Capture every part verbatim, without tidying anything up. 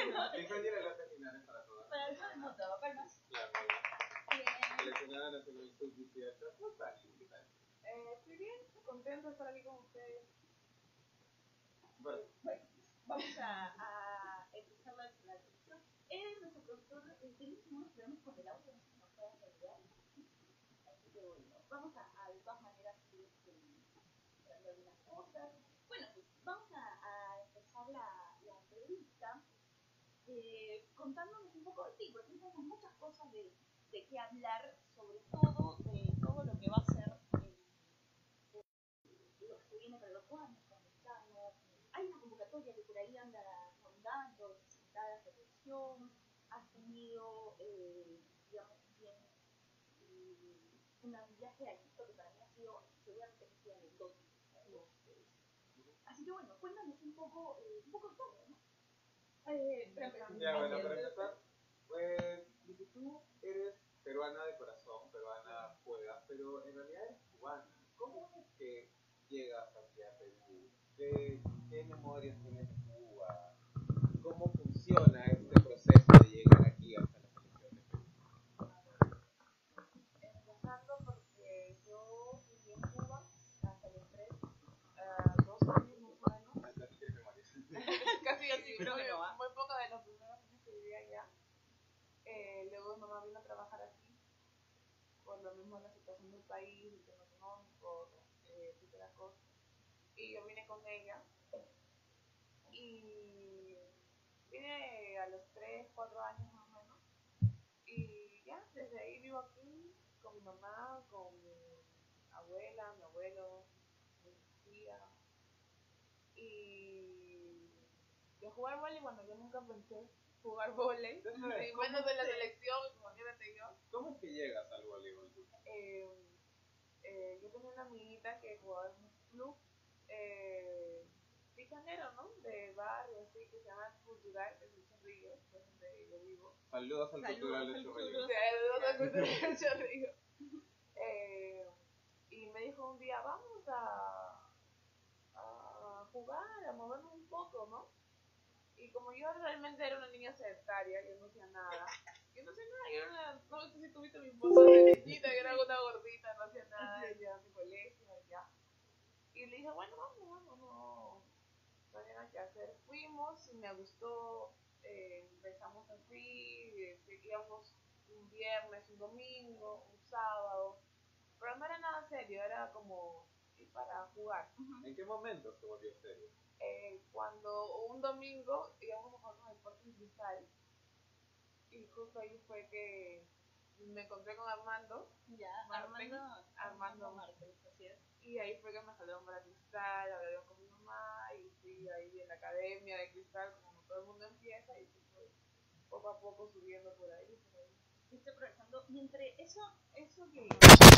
Ingeniera de las finales para todas. Para todo el mundo, palmas. Claro. Seleccionada nacional sub dieciocho. ¿Cómo estás? ¿Qué tal? Eh, estoy bien, contento de estar aquí con ustedes. Bueno, Bueno, vamos a, a empezar la, la sesión. Él, nuestro profesor, eh, tenemos unos problemas con el audio, no sé si nos pueden ayudar. Así que bueno, vamos a, a de todas maneras ir esperando algunas cosas. Bueno, pues vamos a, a empezar la, la entrevista eh, contándonos un poco, sí, porque tenemos muchas cosas de, de qué hablar, sobre todo de todo lo que va a ser eh, lo que se viene para los años, cuando estamos. Hay una convocatoria que por ahí anda rondando, necesitadas de elección, has tenido, eh, digamos, bien, eh, un viaje a Egipto que para mí ha sido seguramente que sea anecdótico para todos ustedes. Así que bueno, cuéntanos un poco, eh, un poco todo, ¿no? Eh, para empezar, ya bueno, para empezar, pues, Vicky, tú eres peruana de corazón, peruana fuera, pero en realidad eres cubana. ¿Cómo es que llegas aquí a Perú? ¿Qué, qué memorias tienes de Cuba? ¿Cómo funciona este proceso de llegar aquí hasta la selección de Perú? empezando porque yo viví en Cuba hasta los tres, uh, dos años más o menos. Ah, no tienes memorias. Casi así, Creo muy, que no va. muy poco de los primeros años que viví allá. Eh, luego mi mamá vino a trabajar aquí, por lo mismo la situación del país, el tema económico, eh, etcétera, cosas. Y yo vine con ella. Y vine a los tres, cuatro años más o menos. Y ya, desde ahí vivo aquí con mi mamá, con mi abuela, mi abuelo, mi tía. Y de jugar vóley, bueno, yo nunca pensé jugar vóley, y menos de la selección, imagínate yo. ¿Cómo es que llegas al voleibol? Eh, eh, yo tenía una amiguita que jugaba en un club eh, pichanero, ¿no? De barrio, así, que se llama Cultural, que es el Chorrillo, que es donde yo vivo. Saludos al Saludos cultural de al Chorrillo. O sea, el otro Cultural del Chorrillo. Eh, y me dijo un día, vamos a, a jugar, a movernos un poco, ¿no? Y como yo realmente era una niña sedentaria, yo no hacía nada. Yo no hacía nada, yo era una, no sé si tuviste mi foto de niñita, yo era una gordita, no hacía nada, ya en mi colegio, ya. Y le dije, bueno, vamos, vamos, no, no había nada que hacer. Fuimos y me gustó, eh, empezamos así, este, íbamos un viernes, un domingo, un sábado, pero no era nada serio, era como sí, para jugar. ¿En qué momento se volvió serio? Eh, cuando un domingo íbamos a jugar con el Sporting Cristal y justo ahí fue que me encontré con Armando. Ya, Marten, Armando, Armando Martes, así es. Y ahí fue que me salieron para Cristal, hablaron con mi mamá y fui ahí en la academia de Cristal, como todo el mundo empieza y fue poco a poco subiendo por ahí. Por ahí. Estoy progresando. Y entre eso, eso que...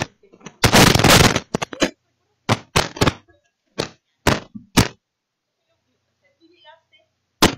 Tú llegaste...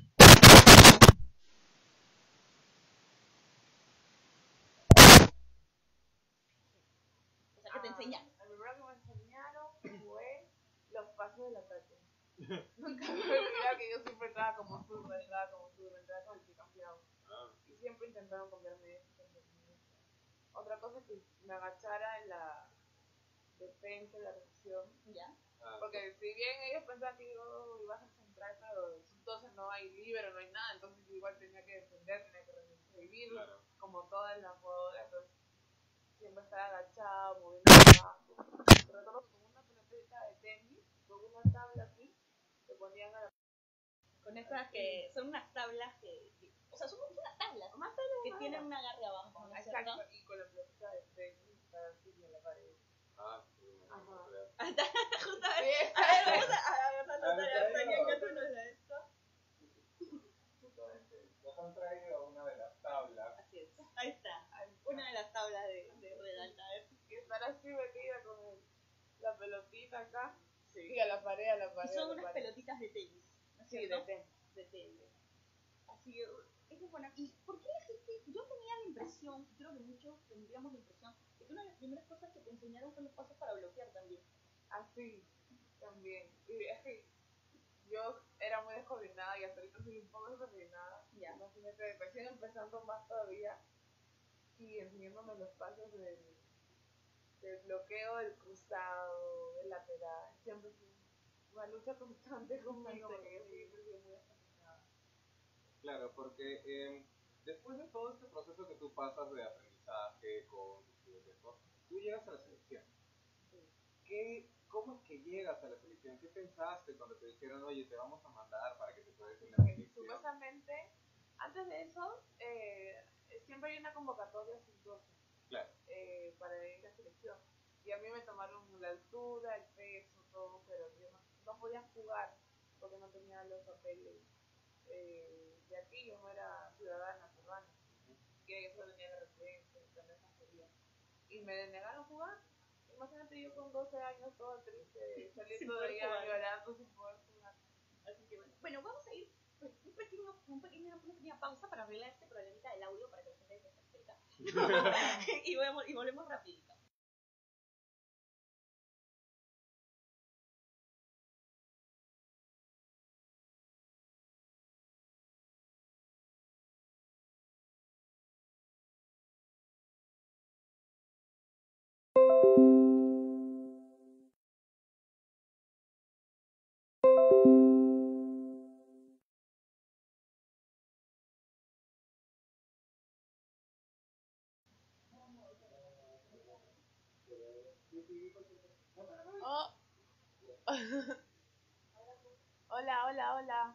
O sea, que te enseñaron. El primero que me enseñaron fue los pasos del ataque. Nunca me voy a olvidar que yo siempre entraba como zurda, entraba como zurda, entraba como el que cambiaba. Ah. Y siempre intentaron cambiarme eso. Otra cosa es que me agachara en la defensa, en la recepción. Ya. Ah, Porque si bien ellos pensaban que yo iba a centrar, pero entonces no hay libero, no hay nada, entonces yo igual tenía que defender, tenía que recibir, claro. como todas las jugadoras, entonces siempre estaba agachado, moviendo abajo. Recuerdo que con una pelotita de tenis, con una tabla aquí, se ponían a la... Con esas que son unas tablas que, que o sea, son unas tablas Más tablas que tienen un agarre abajo, ¿no es cierto? Exacto, y con la pelotita de tenis estaba así en la pared. Ah, sí, no, Ajá. no creo. Justamente. Sí, A ver, vamos a, a ver la A nota ver, de traído. Antonio, que tú nos da esto. justamente. Nos han traído una de las tablas. Así es. Ahí está. Una de las tablas de, de Redalta. Y estar así metida con el, la pelotita acá. Sí. Y a la pared, a la pared. Y son a la unas pared. pelotitas de tenis, ¿no es Sí, cierto? de tenis. De tenis. Así que, eso es bueno. ¿Y por qué la gente? Yo tenía la impresión, y creo que muchos tendríamos la impresión, de que una de las primeras cosas que te enseñaron fue los pasos para bloquear también. Así, también. Y es que yo era muy descoordinada y hasta ahorita soy un poco descoordinada. Ya. No imagínate, recién empezando más todavía y enseñándome los pasos del, del bloqueo, del cruzado, del lateral. Siempre fue una lucha constante conmigo porque yo siempre fui muy apasionada. Claro, porque eh, después de todo este proceso que tú pasas de aprendizaje con tus estudios, tú llegas a la selección. ¿Qué, ¿Cómo es que llegas a la selección? ¿Qué pensaste cuando te dijeron, oye, te vamos a mandar para que te puedas en la selección? Supuestamente, antes de eso, eh, siempre hay una convocatoria sub doce claro. eh, para ir a la selección. Y a mí me tomaron la altura, el peso, todo, pero yo no, no podía jugar porque no tenía los papeles eh, de aquí, yo no era ciudadana peruana, que yo solo tenía la residencia, también no podía. Y me denegaron jugar. Imagínate yo con doce años, toda triste, saliendo de allá llorando sin poder jugar. Así que bueno, bueno, vamos a ir pues, un pequeño, un pequeño, una pequeña pausa para arreglar este problemita del audio para que la gente se desespera. y, volvemos, y volvemos rapidito. Oh. Hola, hola, hola.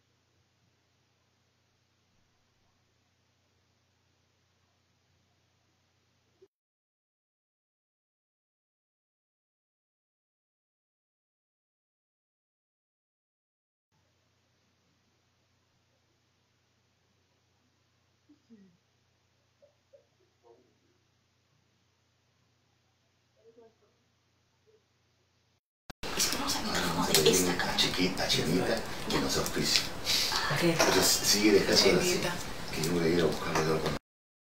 Esta chiquita, chinita, que nos auspicia. Entonces sigue dejando así, que yo voy a ir a buscarle algo con...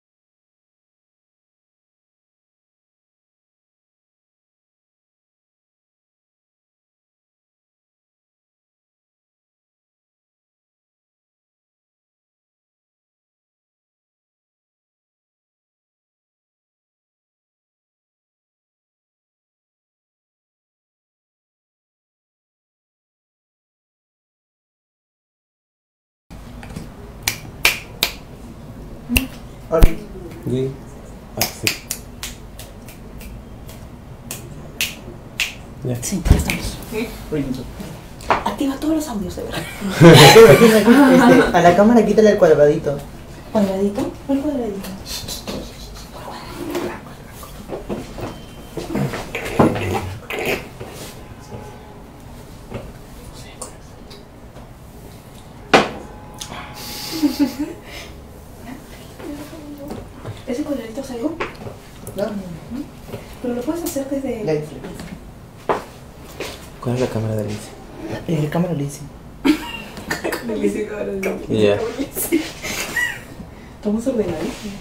Hola. Sí. Ah, sí. Ya. Sí, ya estamos. ¿Sí? Activa todos los audios, de verdad. este, a la cámara quítale el cuadradito. ¿Cuadradito? ¿Cuál cuadradito? ¿Ese cuadradito es algo? No. Pero lo puedes hacer desde... La ¿Cuál es la cámara de Lindsay? Eh, la cámara de Lindsay. Lindsay, cámara de Lindsay. Ya. Estamos ordenadísimos.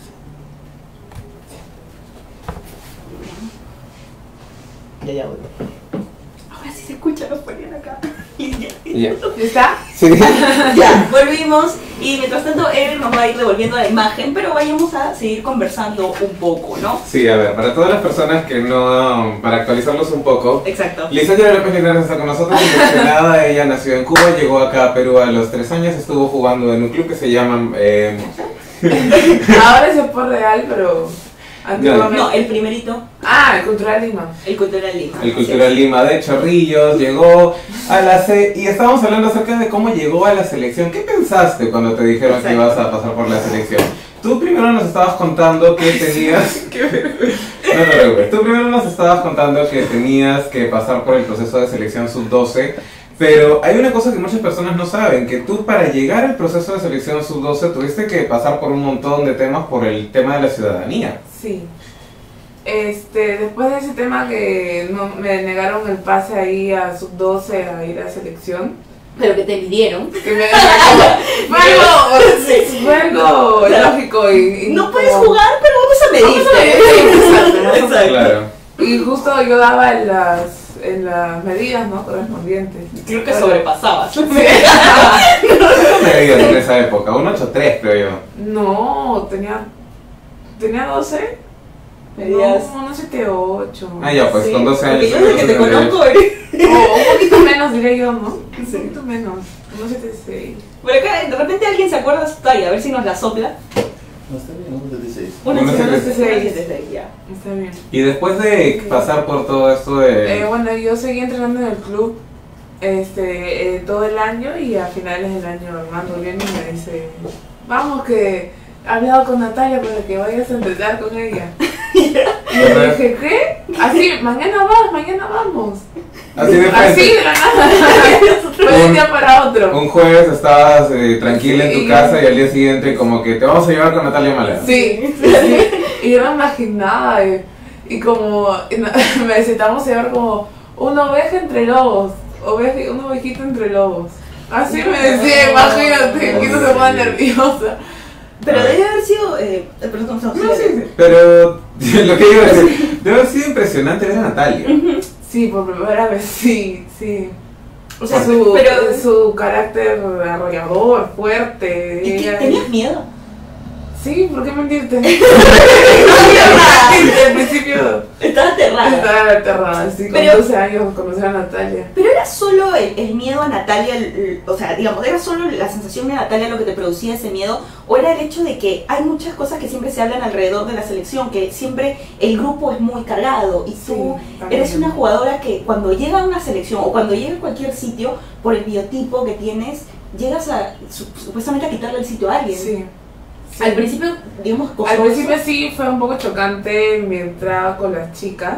Ya, ya, voy. Ahora sí se escucha, nos ponían acá. Ya. ¿Está? Sí. Ya, volvimos y mientras tanto él nos va a ir devolviendo la imagen, pero vayamos a seguir conversando un poco, ¿no? Sí, a ver, para todas las personas que no, para actualizarlos un poco. Exacto. Lisandra López Linares está con nosotros, seleccionada. Ella nació en Cuba, llegó acá a Perú a los tres años, estuvo jugando en un club que se llama... Eh... Ahora es por real, pero... antiguamente. No, el primerito. Ah, el Cultural Lima. El Cultural Lima. El Cultural Lima de Chorrillos, llegó a la C... Y estábamos hablando acerca de cómo llegó a la selección. ¿Qué pensaste cuando te dijeron Exacto. que ibas a pasar por la selección? Tú primero nos estabas contando que tenías... no te preocupes. Tú primero nos estabas contando que tenías que pasar por el proceso de selección sub doce. Pero hay una cosa que muchas personas no saben, que tú para llegar al proceso de selección sub doce tuviste que pasar por un montón de temas por el tema de la ciudadanía. Sí. Este, después de ese tema que no, me negaron el pase ahí a sub doce a ir a selección. Pero que te pidieron. Que me fue algo, sí, fue algo lógico y, y no como, puedes jugar, pero vamos a medirte. Exacto, Exacto. Claro. Y justo yo daba las en las medidas, ¿no? Correspondientes. Creo que sobrepasabas. Sí. ¿Qué medías en esa época? Un ocho tres creo yo. No, tenía, tenía doce. Medías. No, uno siete ocho. Ah, ya, pues Sí, con doce años. porque yo desde que te conozco, eres- O un poquito menos, diré yo, ¿no? Un poquito menos. uno siete seis. Por acá, de repente alguien se acuerda de su talla, a ver si nos la sopla. No, está bien, uno setenta y seis. Una Uno setenta y setenta y seis. seis, ya. Está bien. Y después de pasar por todo esto de... Eh, bueno, yo seguí entrenando en el club este, eh, todo el año y a finales del año Armando viene y me dice, vamos que he hablado con Natalia para que vayas a entrenar con ella. Y yo dije, ¿qué? Así, mañana vas, mañana vamos. Así de frente. Así de la nada. Fue de un día para otro. Un jueves estabas eh, tranquila en Sí. tu casa y al día siguiente como que te vamos a llevar con Natalia Malena. Sí, sí. Y yo no me imaginaba. Y, y como y no- necesitamos llevar como una oveja entre lobos. Oveja, una ovejita entre lobos. Así me decía, imagínate, que no se pone nerviosa. Pero debe haber sido. Eh, perdón, no, No, sí, sí. Pero lo que iba a decir, debe haber sido impresionante ver a Natalia. Sí, por primera vez, sí, sí. O sea, Porque- su, pero- su carácter arrollador, fuerte. ¿Y qué, ella- tenías miedo? Sí, ¿por qué mentirte? aterrada. Al principio Estaba aterrada. estaba aterrada, sí, con Pero- doce años conocer a Natalia. Pero era solo el, el miedo a Natalia, el- el- o sea, digamos, era solo la sensación de Natalia lo que te producía ese miedo, o era el hecho de que hay muchas cosas que siempre se hablan alrededor de la selección, que siempre el grupo es muy cargado y tú Sí, también. eres una jugadora que cuando llega a una selección o cuando llega a cualquier sitio, por el biotipo que tienes, llegas a su- supuestamente a quitarle el sitio a alguien. Sí. sí. Al principio, digamos, costó Al principio eso. sí fue un poco chocante mi entrada con las chicas.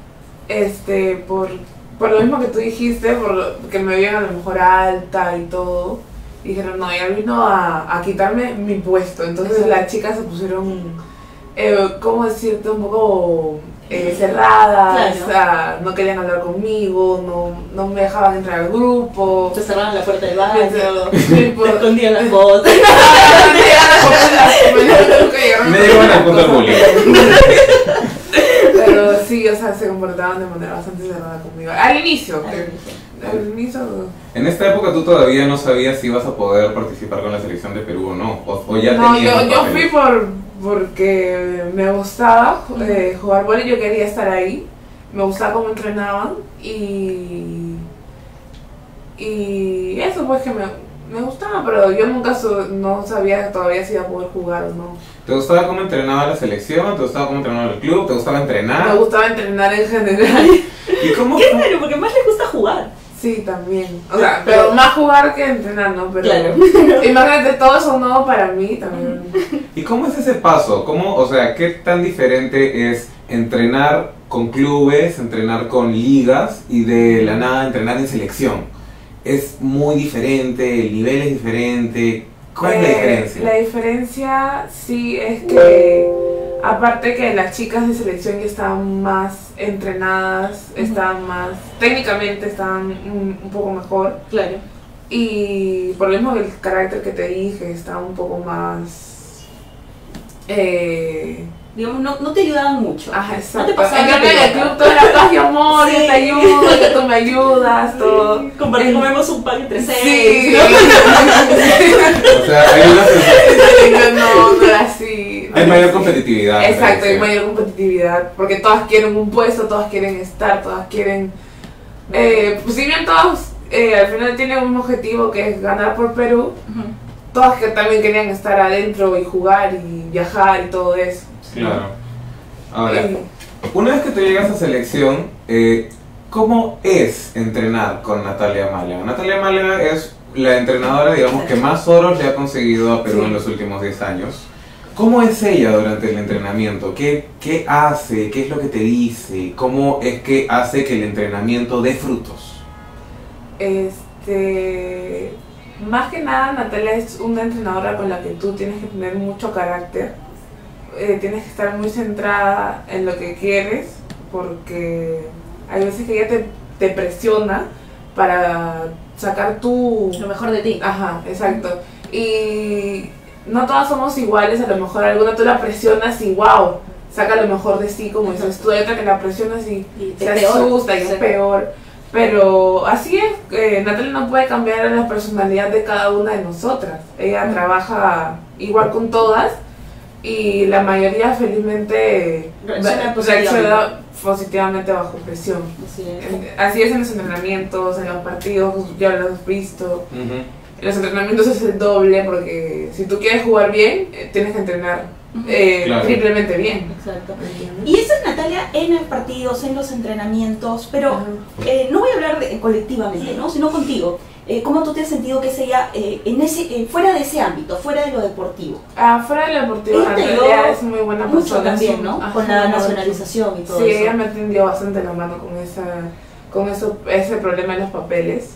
Este, por, por lo mismo que tú dijiste, por lo- que me veían a lo mejor alta y todo. Y dijeron, no, ella vino a, a quitarme mi puesto. Entonces Exacto. las chicas se pusieron, eh, ¿cómo decirte? Un poco eh, cerradas, Claro. o sea, no querían hablar conmigo, no, no me dejaban entrar al grupo. Te cerraban la puerta del baño, Sí, te por- escondían las botas. Me llevan al punto del bullying. Pero sí, o sea, se comportaban de manera bastante cerrada conmigo. Al inicio, que- al inicio. En esta época tú todavía no sabías si ibas a poder participar con la selección de Perú o no, o, o ya No, tenías yo, los yo papeles. fui por porque me gustaba eh, jugar vóley, yo quería estar ahí, me gustaba cómo entrenaban y y eso pues que me, me gustaba, pero yo nunca so- no sabía todavía si iba a poder jugar o no. ¿Te gustaba cómo entrenaba la selección? ¿Te gustaba cómo entrenaba el club? ¿Te gustaba Me entrenar? gustaba entrenar en general. ¿Y cómo Qué fue? raro, porque más les gusta jugar. Sí, también. O sea, pero más jugar que entrenar, ¿no? Pero Claro. imagínate, todo eso nuevo para mí también. ¿Y cómo es ese paso? ¿Cómo, o sea, qué tan diferente es entrenar con clubes, entrenar con ligas y de la nada entrenar en selección? ¿Es muy diferente? ¿El nivel es diferente? ¿Cuál es la Eh, diferencia? La diferencia sí es que, aparte que las chicas de selección ya estaban más entrenadas, Ujú. estaban más, técnicamente estaban un, un poco mejor. Claro. Y por lo mismo que el carácter que te dije, estaba un poco más... Eh, Digamos, no, no te ayudaban mucho. Ajá, No exacto. te pasaban En la cambio, en el pelota. club todo era paz y amor, Sí. yo te ayudo, que tú me ayudas, todo. Sí, compartir- comemos un pan entre seis. Sí. ¿no? O sea, hay una sensación- no, no era así. hay mayor competitividad. Exacto, hay sí. mayor competitividad, porque todas quieren un puesto, todas quieren estar, todas quieren... Eh, pues si bien todos eh, al final tienen un objetivo que es ganar por Perú, Ujú. todas que también querían estar adentro y jugar y viajar y todo eso. Claro. Ahora, Eh, una vez que tú llegas a selección, eh, ¿cómo es entrenar con Natalia Málaga? Natalia Málaga es la entrenadora, digamos, que más oros le ha conseguido a Perú Sí. en los últimos diez años. ¿Cómo es ella durante el entrenamiento? ¿Qué, ¿Qué hace? ¿Qué es lo que te dice? ¿Cómo es que hace que el entrenamiento dé frutos? Este, más que nada Natalia es una entrenadora con la que tú tienes que tener mucho carácter, eh, tienes que estar muy centrada en lo que quieres, porque hay veces que ella te, te presiona para sacar tu... Lo mejor de ti. Ajá, exacto. Y no todas somos iguales, a lo mejor alguna tú la presionas y wow, saca lo mejor de sí, como dices tú, hay otra que la presionas y, Y se es peor, asusta y es sí. peor. Pero así es, eh, Natalia no puede cambiar la personalidad de cada una de nosotras. Ella Mm. trabaja igual con todas y la mayoría felizmente Reacciona va- positivamente. reacciona positivamente bajo presión. Así es. En- Así es en los entrenamientos, en los partidos, ya lo has visto. Ujú. En los entrenamientos es el doble porque si tú quieres jugar bien, eh, tienes que entrenar eh, Claro. triplemente bien. Exacto. Y esa es Natalia en los partidos, en los entrenamientos, pero Ajá. eh, no voy a hablar de, colectivamente, ¿no? Sino contigo. Eh, ¿Cómo tú te has sentido que es ella eh, en ese, eh, fuera de ese ámbito, fuera de lo deportivo? Ah, fuera del deportivo, Ella te Natalia ayudó es muy buena mucho persona. también, es un- ¿no? ajá, Con la mucho. nacionalización y todo Sí, eso. ella me tendió bastante la mano con esa, con eso, ese problema de los papeles,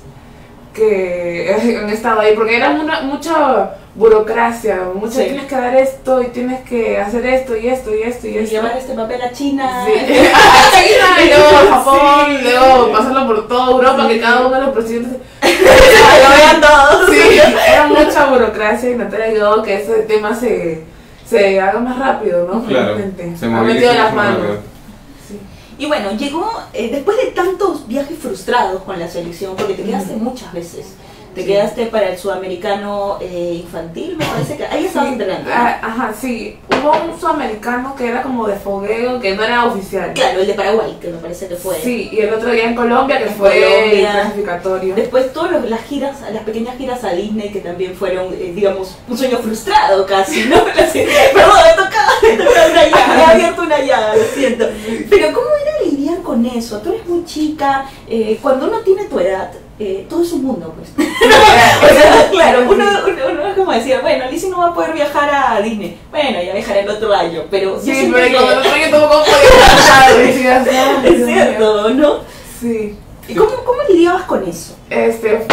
que han estado ahí, porque era una, mucha burocracia, mucha Sí. tienes que dar esto y tienes que hacer esto y esto y esto y Y esto. llevar este papel a China. Sí. A China y luego a Japón, Sí. luego pasarlo por toda Europa, que cada uno de los presidentes Lo vean todos. sí, era mucha burocracia y Natalia ayudó a que ese tema se, se haga más rápido, ¿no? Claro, Finalmente. se Ha moviliza metido las mucho más manos. rápido. Sí. Y bueno, llegó eh, después de tantos viajes frustrados con la selección, porque te quedaste muchas veces. Te Sí. quedaste para el sudamericano eh, infantil, me parece que ahí estabas Sí, entrenando. ¿no? ah, ajá, sí. Hubo un sudamericano que era como de fogueo, que no era oficial. Claro, el de Paraguay, que me parece que fue. Sí, y el otro día en Colombia, que En fue Colombia. el clasificatorio. Después todas los- las giras, las pequeñas giras a Disney que también fueron, eh, digamos, un sueño frustrado casi, ¿no? Así, perdón, me tocaba, me tocaba una llaga, me ha abierto una llaga, lo siento. Pero ¿cómo era lidiar con eso? Tú eres muy chica, eh, cuando uno tiene tu edad, eh, todo es un mundo, pues. O sea, claro, uno, uno, uno es como decía, bueno, Lizzy no va a poder viajar a Disney. Bueno, ya viajaré el otro año, pero yo Sí, siento pero que- cuando el otro año tampoco podía pasar, decías, "Ay, es Dios mío". cierto, ¿no? Sí. ¿Y cómo, cómo lidiabas con eso? Este,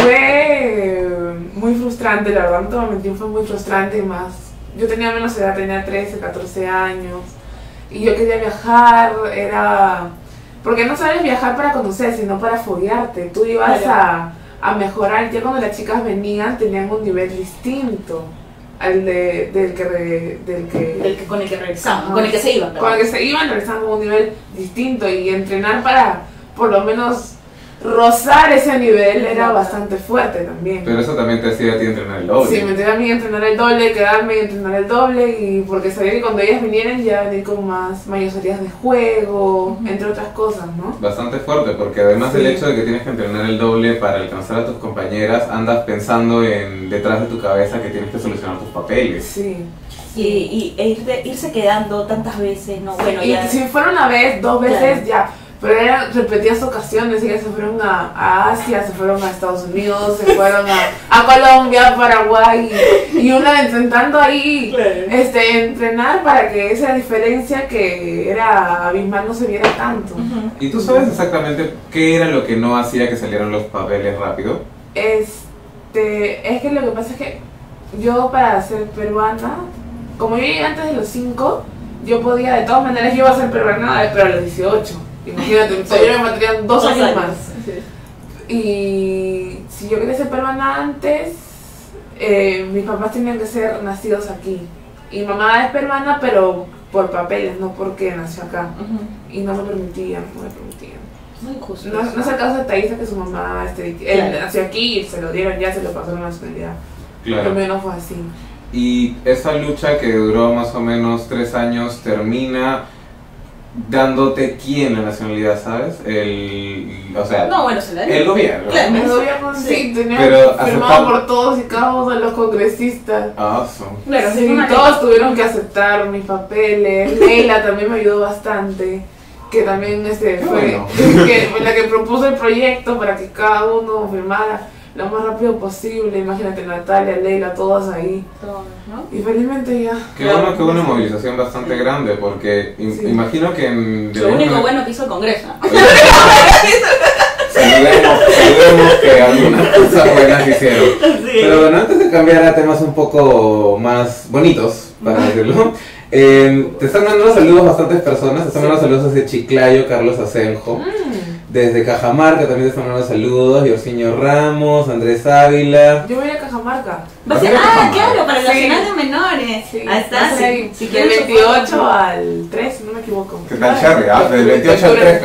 fue muy frustrante, la verdad, no te voy a mentir, fue muy frustrante y más. Yo tenía menos edad, tenía trece, catorce años y yo quería viajar, era... Porque no sabes viajar para conocer, sino para foguearte. Tú ibas Claro. a, a mejorar, ya cuando las chicas venían tenían un nivel distinto al de, del que... re- del que El que, con el que regresaban, Ajá. con el que se iban. con el que se iban regresando a un nivel distinto y entrenar para por lo menos rozar ese nivel era bastante fuerte también. Pero eso también te hacía a ti entrenar el doble. Sí, me tenía a mí entrenar el doble, quedarme y entrenar el doble y porque sabía que cuando ellas vinieran ya venir con más mayorías de juego, Ujú. entre otras cosas, ¿no? Bastante fuerte, porque además Sí. del hecho de que tienes que entrenar el doble para alcanzar a tus compañeras, andas pensando en detrás de tu cabeza que tienes que solucionar tus papeles. Sí. Y, y e irte- irse quedando tantas veces, ¿no? Bueno, y ya. si fuera una vez, dos veces Claro. ya, pero eran repetidas ocasiones, ellas se fueron a, a Asia, se fueron a Estados Unidos, se fueron a, a Colombia, a Paraguay, y, y una intentando ahí Claro. este, entrenar para que esa diferencia que era abismal no se viera tanto. Ujú. ¿Y tú sabes exactamente qué era lo que no hacía que salieran los papeles rápido? Este, es que lo que pasa es que yo para ser peruana, como yo llegué antes de los cinco, yo podía, de todas maneras, yo iba a ser peruana, pero a los dieciocho. Imagínate, todavía me mantendrían dos años más. Sí. Y si yo quería ser peruana antes, eh, mis papás tenían que ser nacidos aquí. Y mamá es peruana, pero por papeles, no porque nació acá. Ujú. Y no me permitían, no me permitían. Muy injusto. No, no es el caso de Thaisa que su mamá este, él Claro. nació aquí y se lo dieron ya, se lo pasó la nacionalidad. Claro. Lo mío no fue así. Y esa lucha que duró más o menos tres años termina dándote quién la nacionalidad, ¿sabes? El, o sea, No, bueno, se la el gobierno. Claro. El gobierno sí, Sí. tenía Pero firmado aceptamos- por todos y cada uno de los congresistas. Ah, son. Claro, Sí, sí, una todos ley. tuvieron que aceptar mis papeles. Leila también me ayudó bastante, que también este, Qué fue, bueno. que fue la que propuso el proyecto para que cada uno firmara lo más rápido posible. Imagínate, Natalia, Leila, todas ahí. Todos, ¿no? Y felizmente ya. Qué bueno que hubo una movilización bastante grande, porque im- Sí. imagino que en... de Lo alguna único manera- bueno que hizo el Congreso. Saludemos, saludemos que algunas cosas buenas hicieron. Sí. Pero bueno, antes de cambiar a temas un poco más bonitos, para decirlo, eh, te están mandando saludos bastantes personas. Te están mandando saludos desde Chiclayo, Carlos Asenjo. Desde Cajamarca también te están mandando saludos. Yorciño Ramos, Andrés Ávila. Yo voy a Cajamarca. Va a ser- ¿Por qué ah, Cajamarca? claro, para el Sí. Nacional de Menores. tiene. Sí, Ahí está. va a ser ahí, Si del quieren su veintiocho foto. al tres, si no me equivoco. ¿Qué tal, Cherry? Ah, del veintiocho al tres,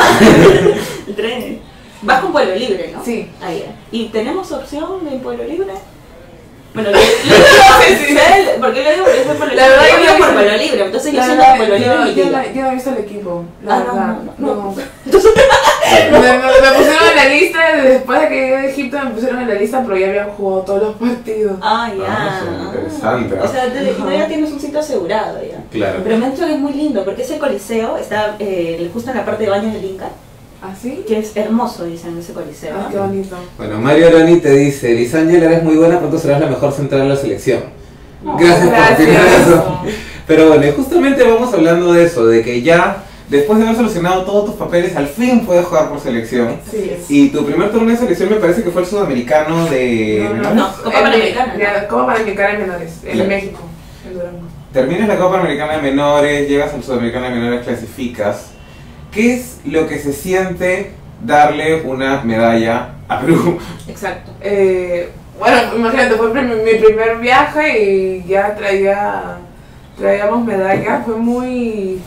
El tren. Vas con vuelo libre, ¿no? Sí. Ahí ya. ¿Y tenemos opción de vuelo libre? Bueno, lo, lo, lo, ¿por qué lo digo? Porque es vuelo libre. La verdad Yo que voy no por he vuelo libre, entonces yo La siento verdad, que vuelo libre yo, me yo, llega. no- yo no he visto el equipo, la Ah, no, verdad. no, no, no. Me, me- me pusieron en la lista, después de que llegué de Egipto me pusieron en la lista, pero ya habían jugado todos los partidos. Ah, Ah, ya. sí, interesante. O sea, te- Ajá. ya tienes un sitio asegurado ya. Claro. Pero me han dicho que es muy lindo, porque ese coliseo está eh, justo en la parte de baños del Inca, ¿Así? que es hermoso, dicen, ese coliseo. Ah, qué bonito. Bueno, Mario Aroni te dice, Lisangela, eres muy buena, pronto serás la mejor central de la selección. Oh, Gracias, gracias. por opinar eso. Pero bueno, y justamente vamos hablando de eso, de que ya, después de haber solucionado todos tus papeles, al fin puedes jugar por selección. Sí, es. Y tu primer torneo de selección me parece que fue el sudamericano de... No, no, menores. No, Copa En- Panamericana, ¿no? ya, Copa Panamericana en menores, en Claro. México, en Durango. Terminas la Copa Panamericana de menores, llegas al sudamericano de menores, clasificas. ¿Qué es lo que se siente darle una medalla a Perú? Exacto. Eh, bueno, imagínate, fue prim- mi primer viaje y ya traía, traíamos medallas, fue muy,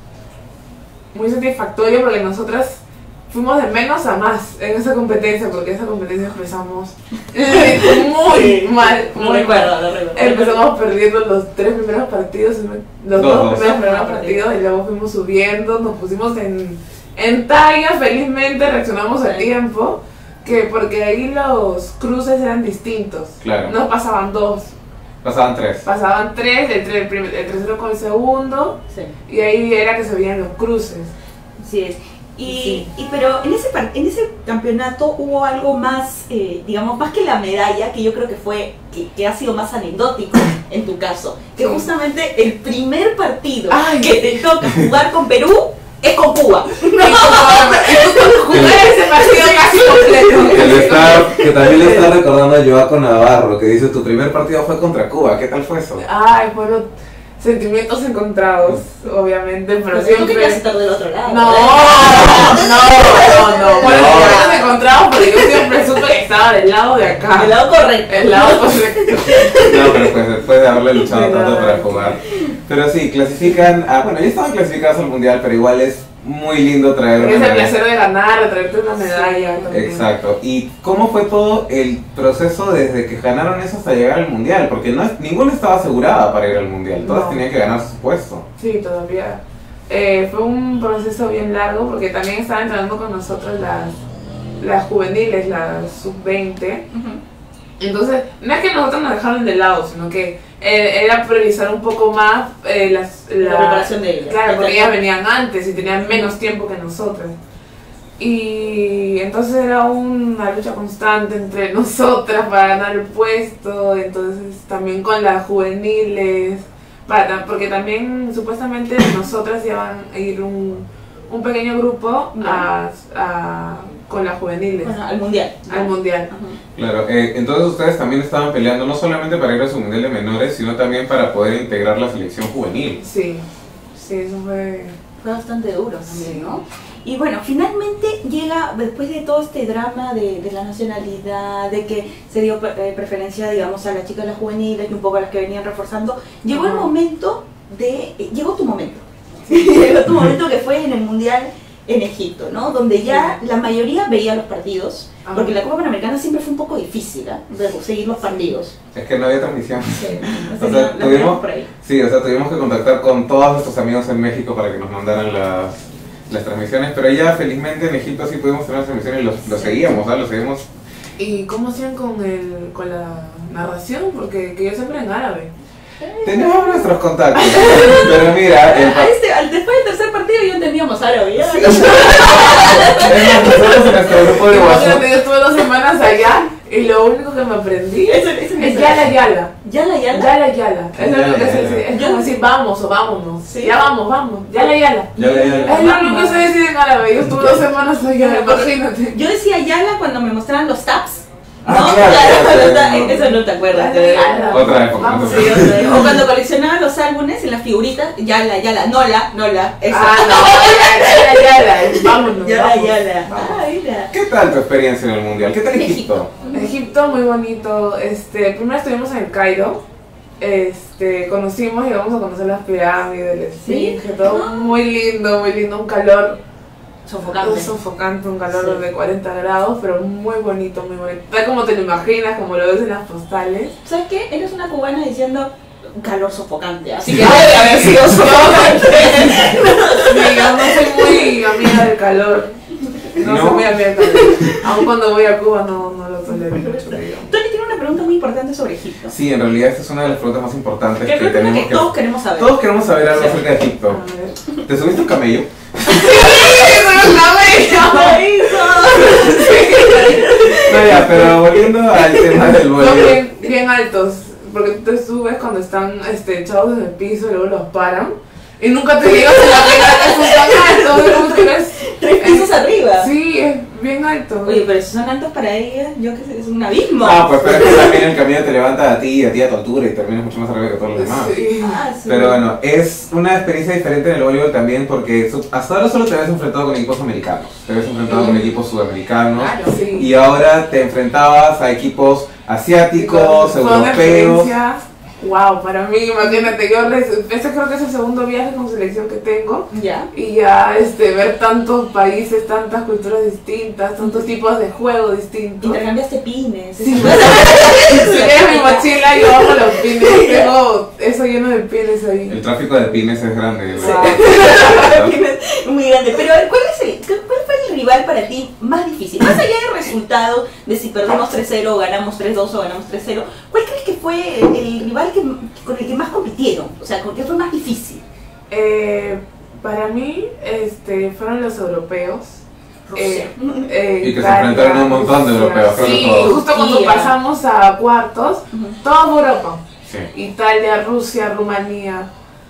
muy satisfactorio porque nosotras fuimos de menos a más en esa competencia, porque esa competencia empezamos muy mal, Lo muy recuerdo, mal. lo recuerdo. Empezamos perdiendo los tres primeros partidos, los Dos, dos, dos. primeros, primeros partidos, y luego fuimos subiendo, nos pusimos en, en talla, felizmente reaccionamos a Sí. tiempo, que porque ahí los cruces eran distintos. Claro. No pasaban dos, Pasaban tres. pasaban tres, el, tre- el primer- el tercero con el segundo, Sí. y ahí era que se veían los cruces. Sí es. Y, Sí. y pero en ese par- en ese campeonato hubo algo más, eh, digamos, más que la medalla, que yo creo que fue, que, que ha sido más anecdótico en tu caso, que Sí. justamente el primer partido Ay. que te toca jugar con Perú es con Cuba. Y como- y tú cuando jugué ese partido casi completo. Que, le está, que también le está recordando a Joaco Navarro, que dice, tu primer partido fue contra Cuba, ¿qué tal fue eso? Ay, fueron sentimientos encontrados, obviamente, pero Pero tú siempre... querías estar del otro lado. No, ¿verdad? no, no, no. Bueno, No. ya nos encontramos porque yo siempre supe que estaba del lado de acá. Del lado correcto. El lado correcto. No, pero pues después de haberle luchado De tanto nada. para jugar. Pero sí, clasifican, a, bueno, ya estaban clasificados al mundial, pero igual es muy lindo traer Es el medalla. placer de ganar, de traerte una medalla. también. Exacto. ¿Y cómo fue todo el proceso desde que ganaron eso hasta llegar al mundial? Porque no es, ninguna estaba asegurada para ir al mundial, todas No. tenían que ganar su puesto. Sí, todavía. Eh, fue un proceso bien largo porque también estaban entrenando con nosotros las, las juveniles, las sub veinte. Ujú. Entonces, no es que nosotros nos dejaron de lado, sino que eh, era priorizar un poco más eh, las, La preparación de ellas. Claro, porque Exacto. ellas venían antes y tenían menos tiempo que nosotras. Y entonces era una lucha constante entre nosotras para ganar el puesto, entonces también con las juveniles, para, porque también supuestamente nosotras iban a ir un, un pequeño grupo a, a- con las juveniles Bueno, al mundial. al mundial. Ajá. Claro, eh, entonces ustedes también estaban peleando no solamente para ir a su mundial de menores, sino también para poder integrar la selección juvenil. Sí, sí, eso fue... Fue bastante duro también, Sí. ¿no? Y bueno, finalmente llega, después de todo este drama de, de la nacionalidad, de que se dio eh, preferencia, digamos, a las chicas, las juveniles y un poco a las que venían reforzando, llegó el Ajá. momento de... eh, llegó tu momento. Llegó tu momento que fue en el Mundial en Egipto, ¿no? Donde ya la mayoría veía los partidos, Ajá. porque la Copa Panamericana siempre fue un poco difícil, ¿ah? De seguir los partidos. Es que no había transmisión. Sí, O no sé, sea, la- la tuvimos- tenemos por ahí. Sí, o sea, tuvimos que contactar con todos nuestros amigos en México para que nos mandaran las, las transmisiones, pero ya felizmente en Egipto sí pudimos tener las transmisiones y los, los seguíamos, ¿ah? Los seguimos. ¿Y cómo hacían con, el, con la narración? Porque que yo siempre en árabe. Tenemos nuestros contactos, pero mira, el, A este, al- después del tercer partido yo entendíamos árabe, ¿ya? Además, nosotros en nuestro grupo de WhatsApp, Imagínate, yo estuve dos semanas allá y lo único que me aprendí Eso- eso- es eso- yala yala. Yala, yala. Yala yala. Es lo único que se Yala, dice. Es yala. como decir vamos o vámonos. Sí. Ya vamos, vamos. Yala yala. ya le Es lo único que se dice en árabe. Yo estuve dos semanas allá, imagínate. Yo decía Yala cuando me mostraban los tabs. Ah, No, claro, claro, claro, no, no. eso no te acuerdas. Yala, yala. Otra época, Vamos, otra Sí, época. o sea, o cuando coleccionaba los álbumes en las figuritas, Yala, Yala, Nola, Nola. Eso. Ah, no. Yala yala. es Vámonos. Yala, vamos. Yala. Vamos. Ah, mira. ¿Qué tal tu experiencia en el mundial? ¿Qué tal Egipto? Egipto. Egipto muy bonito. Este, primero estuvimos en el Cairo Este, conocimos y vamos a conocer las pirámides, el Esfinge, ¿Sí? todo Ah. muy lindo, muy lindo, un calor Sofocante. sofocante, un calor Sí. de cuarenta grados, pero muy bonito, muy bonito. Tal como te lo imaginas, como lo ves en las postales. ¿Sabes qué? Eres una cubana diciendo un calor sofocante, así que debe haber sido sofocante. Sí, yo no soy muy amiga del calor. No, No. soy muy amiga del calor. Aun cuando voy a Cuba no, no lo tolero mucho, digamos. Tony tiene una pregunta muy importante sobre Egipto. Sí, en realidad esta es una de las preguntas más importantes Que que creo que, tenemos que todos queremos saber. Todos queremos saber algo acerca de Egipto. A ver. ¿Te subiste un camello? No, ya, pero volviendo al tema del Son vuelo. bien, bien altos, porque tú te subes cuando están este, echados en el piso y luego los paran. Y nunca te digas en la pena que son tan altos, es como que ves. Tres pisos arriba. Sí, es bien alto. Oye, pero si son altos para ellas, yo qué sé, es un abismo. No, pues pero es que también el camello te levanta a ti, a ti a tu altura y terminas mucho más arriba que todos los demás. Sí. Ah, sí. Pero bueno, es una experiencia diferente en el voleibol también porque su- hasta ahora solo te ves enfrentado con equipos americanos, te ves enfrentado con equipos sudamericanos Claro. Sí. y ahora te enfrentabas a equipos asiáticos, Fue una europeos. experiencia, wow, para mí, imagínate, yo res- este creo que es el segundo viaje con selección que tengo. Ya. Y ya este, ver tantos países, tantas culturas distintas, tantos tipos de juego distintos. Intercambiaste pines. Sí. eso. Si ves mi mochila, yo bajo los pines, tengo eso lleno de pines ahí. El tráfico de pines es grande. Sí. ¿verdad? Muy grande. Pero a ver, ¿cuál, es el, ¿cuál fue el rival para ti más difícil? Más allá del resultado de si perdimos tres cero o ganamos tres dos o ganamos tres cero, ¿cuál crees que fue el rival que, con el que más compitieron? O sea, ¿con qué fue más difícil? Eh, para mí este, fueron los europeos. Rusia. eh, Y que se Italia, enfrentaron a un montón de Rusia. europeos, creo que Sí, todos. justo cuando Turquía. pasamos a cuartos, Ujú. toda Europa. Sí. Italia, Rusia, Rumanía.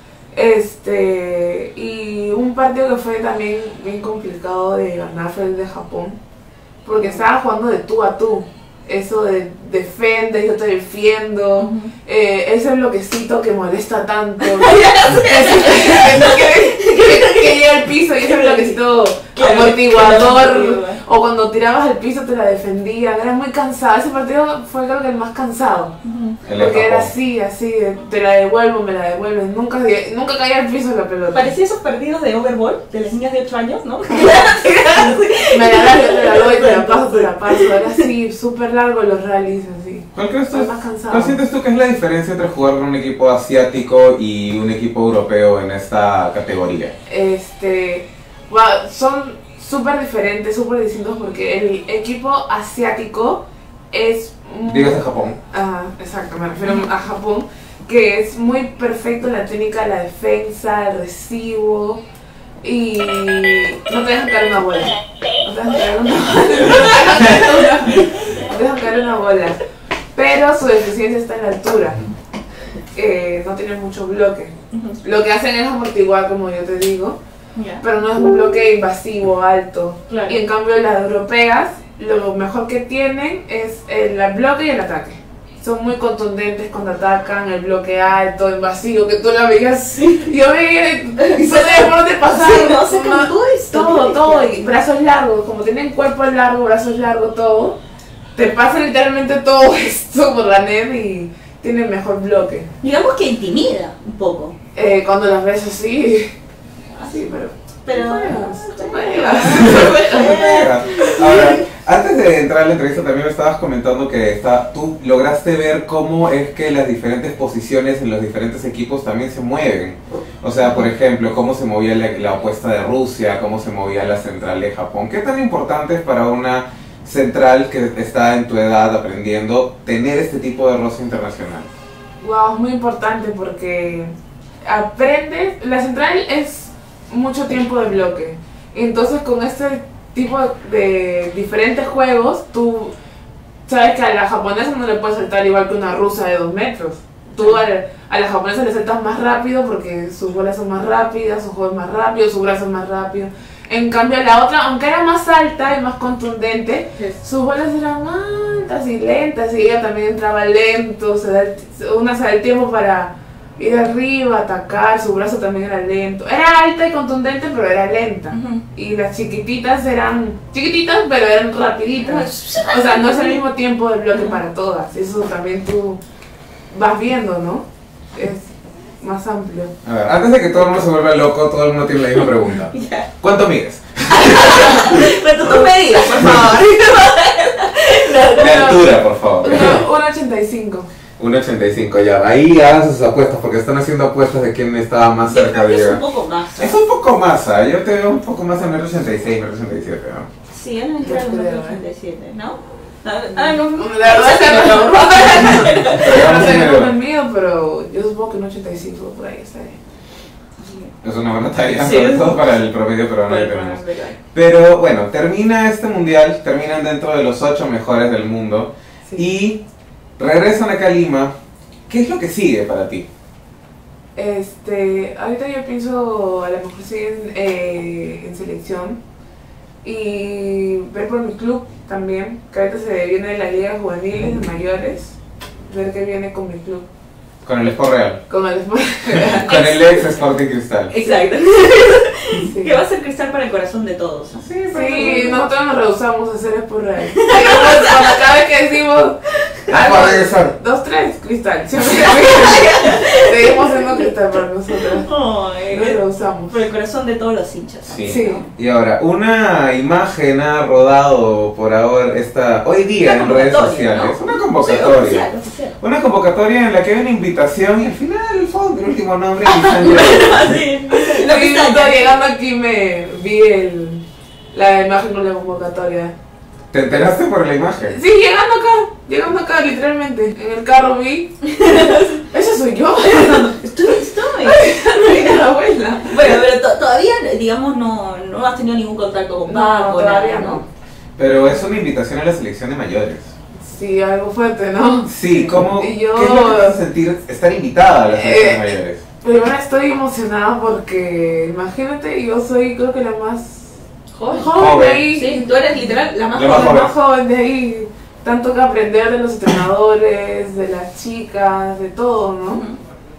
Este, y un partido que fue también bien complicado de ganar fue el de Japón, porque estaba jugando de tú a tú. Eso de defiende, yo te defiendo, eh, ese bloquecito que molesta tanto, ese que, no quiere- que, que llega al piso y ese bloquecito Claro, amortiguador, claro. o cuando tirabas al piso te la defendían, era muy cansado. Ese partido fue creo que el más cansado. El de Porque era Japón. así, así, de, te la devuelvo, me la devuelven, nunca, nunca caía al piso la pelota. Parecía esos partidos de overball de las niñas de ocho años, ¿no? Me la das, yo te la doy, te la paso, te la paso. Era así, súper largo los rallies, así. ¿Cuál crees tú? Estoy más cansado. ¿Cuál sientes tú que es la diferencia entre jugar con un equipo asiático y un equipo europeo en esta categoría? Este, wow, son súper diferentes, súper distintos porque el equipo asiático es... muy- Digas de Japón. Ah, exacto, me refiero a Japón, que es muy perfecto en la técnica de la defensa, el recibo y no te dejan caer una bola. No te dejan caer una bola. No te dejan caer una bola. Pero su deficiencia está en la altura. Eh, no tienen mucho bloque. Lo que hacen es amortiguar, como yo te digo, Ya. pero no es un bloque invasivo, alto. Claro. Y en cambio las europeas, lo mejor que tienen es el bloque y el ataque. Son muy contundentes cuando atacan, el bloque alto, invasivo, que tú lo veías. Yo veía y no sabía por dónde pasar. Sí, no, sacan todo esto. Todo, todo, y brazos largos, como tienen cuerpo largo, brazos largos, todo. Te pasa literalmente todo esto por la net y tienen mejor bloque. Digamos que intimida un poco. Eh, cuando las ves así, así, pero... Pero... Te juegas. Ahora, antes de entrar a la entrevista también me estabas comentando que está, tú lograste ver cómo es que las diferentes posiciones en los diferentes equipos también se mueven. O sea, por ejemplo, cómo se movía la, la opuesta de Rusia, cómo se movía la central de Japón. ¿Qué tan importante es para una central que está en tu edad aprendiendo tener este tipo de roce internacional? Wow, es muy importante porque aprendes, la central es mucho tiempo de bloque. Entonces con este tipo de diferentes juegos, tú sabes que a la japonesa no le puedes saltar igual que una rusa de dos metros. Tú a la, a la japonesa le saltas más rápido porque sus bolas son más rápidas, su juego es más rápido, su brazo es más rápido. En cambio la otra, aunque era más alta y más contundente, sus bolas eran altas y lentas y ella también entraba lento, se da el- una se da el tiempo para ir arriba, atacar, su brazo también era lento. Era alta y contundente, pero era lenta. Ujú. Y las chiquititas eran chiquititas, pero eran rapiditas. O sea, no es el mismo tiempo de bloque para todas. Eso también tú vas viendo, ¿no? es más amplio. A ver, antes de que todo el mundo se vuelva loco, todo el mundo tiene la misma pregunta. Ya. ¿Cuánto mides? Pero tú medidas, por favor. De altura, por favor. uno ochenta y cinco. uno ochenta y cinco, ya. Ahí hagan sus apuestas porque están haciendo apuestas de quién estaba más Yo cerca creo de que es un llegar. poco más. ¿eh? Es un poco más, ¿ah? Yo te veo un poco más en el ochenta y seis, el ochenta y siete, ¿no? Sí, él me queda Yo como creo, ochenta y siete, ¿no? Ah, no, no. La verdad es que no. Pero No digamos sé un cómo el número. mío, pero yo supongo que un ochenta y cinco por ahí está bien. Es una buena talla, Sí. sobre todo para el promedio peruano que Bueno, tenemos. bueno, Pero bueno, termina este mundial, terminan dentro de los ocho mejores del mundo Sí. y regresan acá a Lima. ¿Qué es lo que sigue para ti? Este, ahorita yo pienso a lo mejor seguir en, eh, en selección y ver por mi club también, que ahorita se viene la liga juveniles de mayores, ver qué viene con mi club, Con el Sport Real. con el Con el ex Sporting Cristal. Exacto. sí. Que va a ser cristal para el corazón de todos, ¿no? Sí, Sí, nosotros nos rehusamos a hacer Sport Real. Digamos, cuando cada vez que decimos algo, Para regresar. dos, tres, cristal, siempre seguimos siendo cristal para nosotros. Ay, Nos rehusamos. por el corazón de todos los hinchas. Sí. Sí. Y ahora, una imagen ha rodado por ahora esta, hoy día Una en redes convocatoria, sociales. ¿no? Una Sí, convocatoria. oficial, oficial. Una convocatoria en la que hay una invitación y al final el fondo, el último nombre es Lisandro. Así, lo que Sí, está no, llegando aquí me vi el, la imagen con la convocatoria. ¿Te enteraste por la imagen? Sí, llegando acá, llegando acá literalmente. En el carro vi. Esa soy yo. Estoy, estoy. Mira la abuela. Bueno, pero to- todavía, digamos, no, no has tenido ningún contacto con No, Paco, todavía nada, no. Pero es una invitación a la selección de mayores. Sí, algo fuerte, ¿no? Sí, ¿cómo, Y yo- ¿qué es lo que te hace sentir estar invitada a la selección de Eh, mayores? Primero estoy emocionada porque, imagínate, yo soy creo que la más Joven. joven de Joven. ahí. Sí, tú eres literal la más La más joven. La más joven de ahí. Tanto que aprender de los entrenadores, de las chicas, de todo, ¿no? Ujú.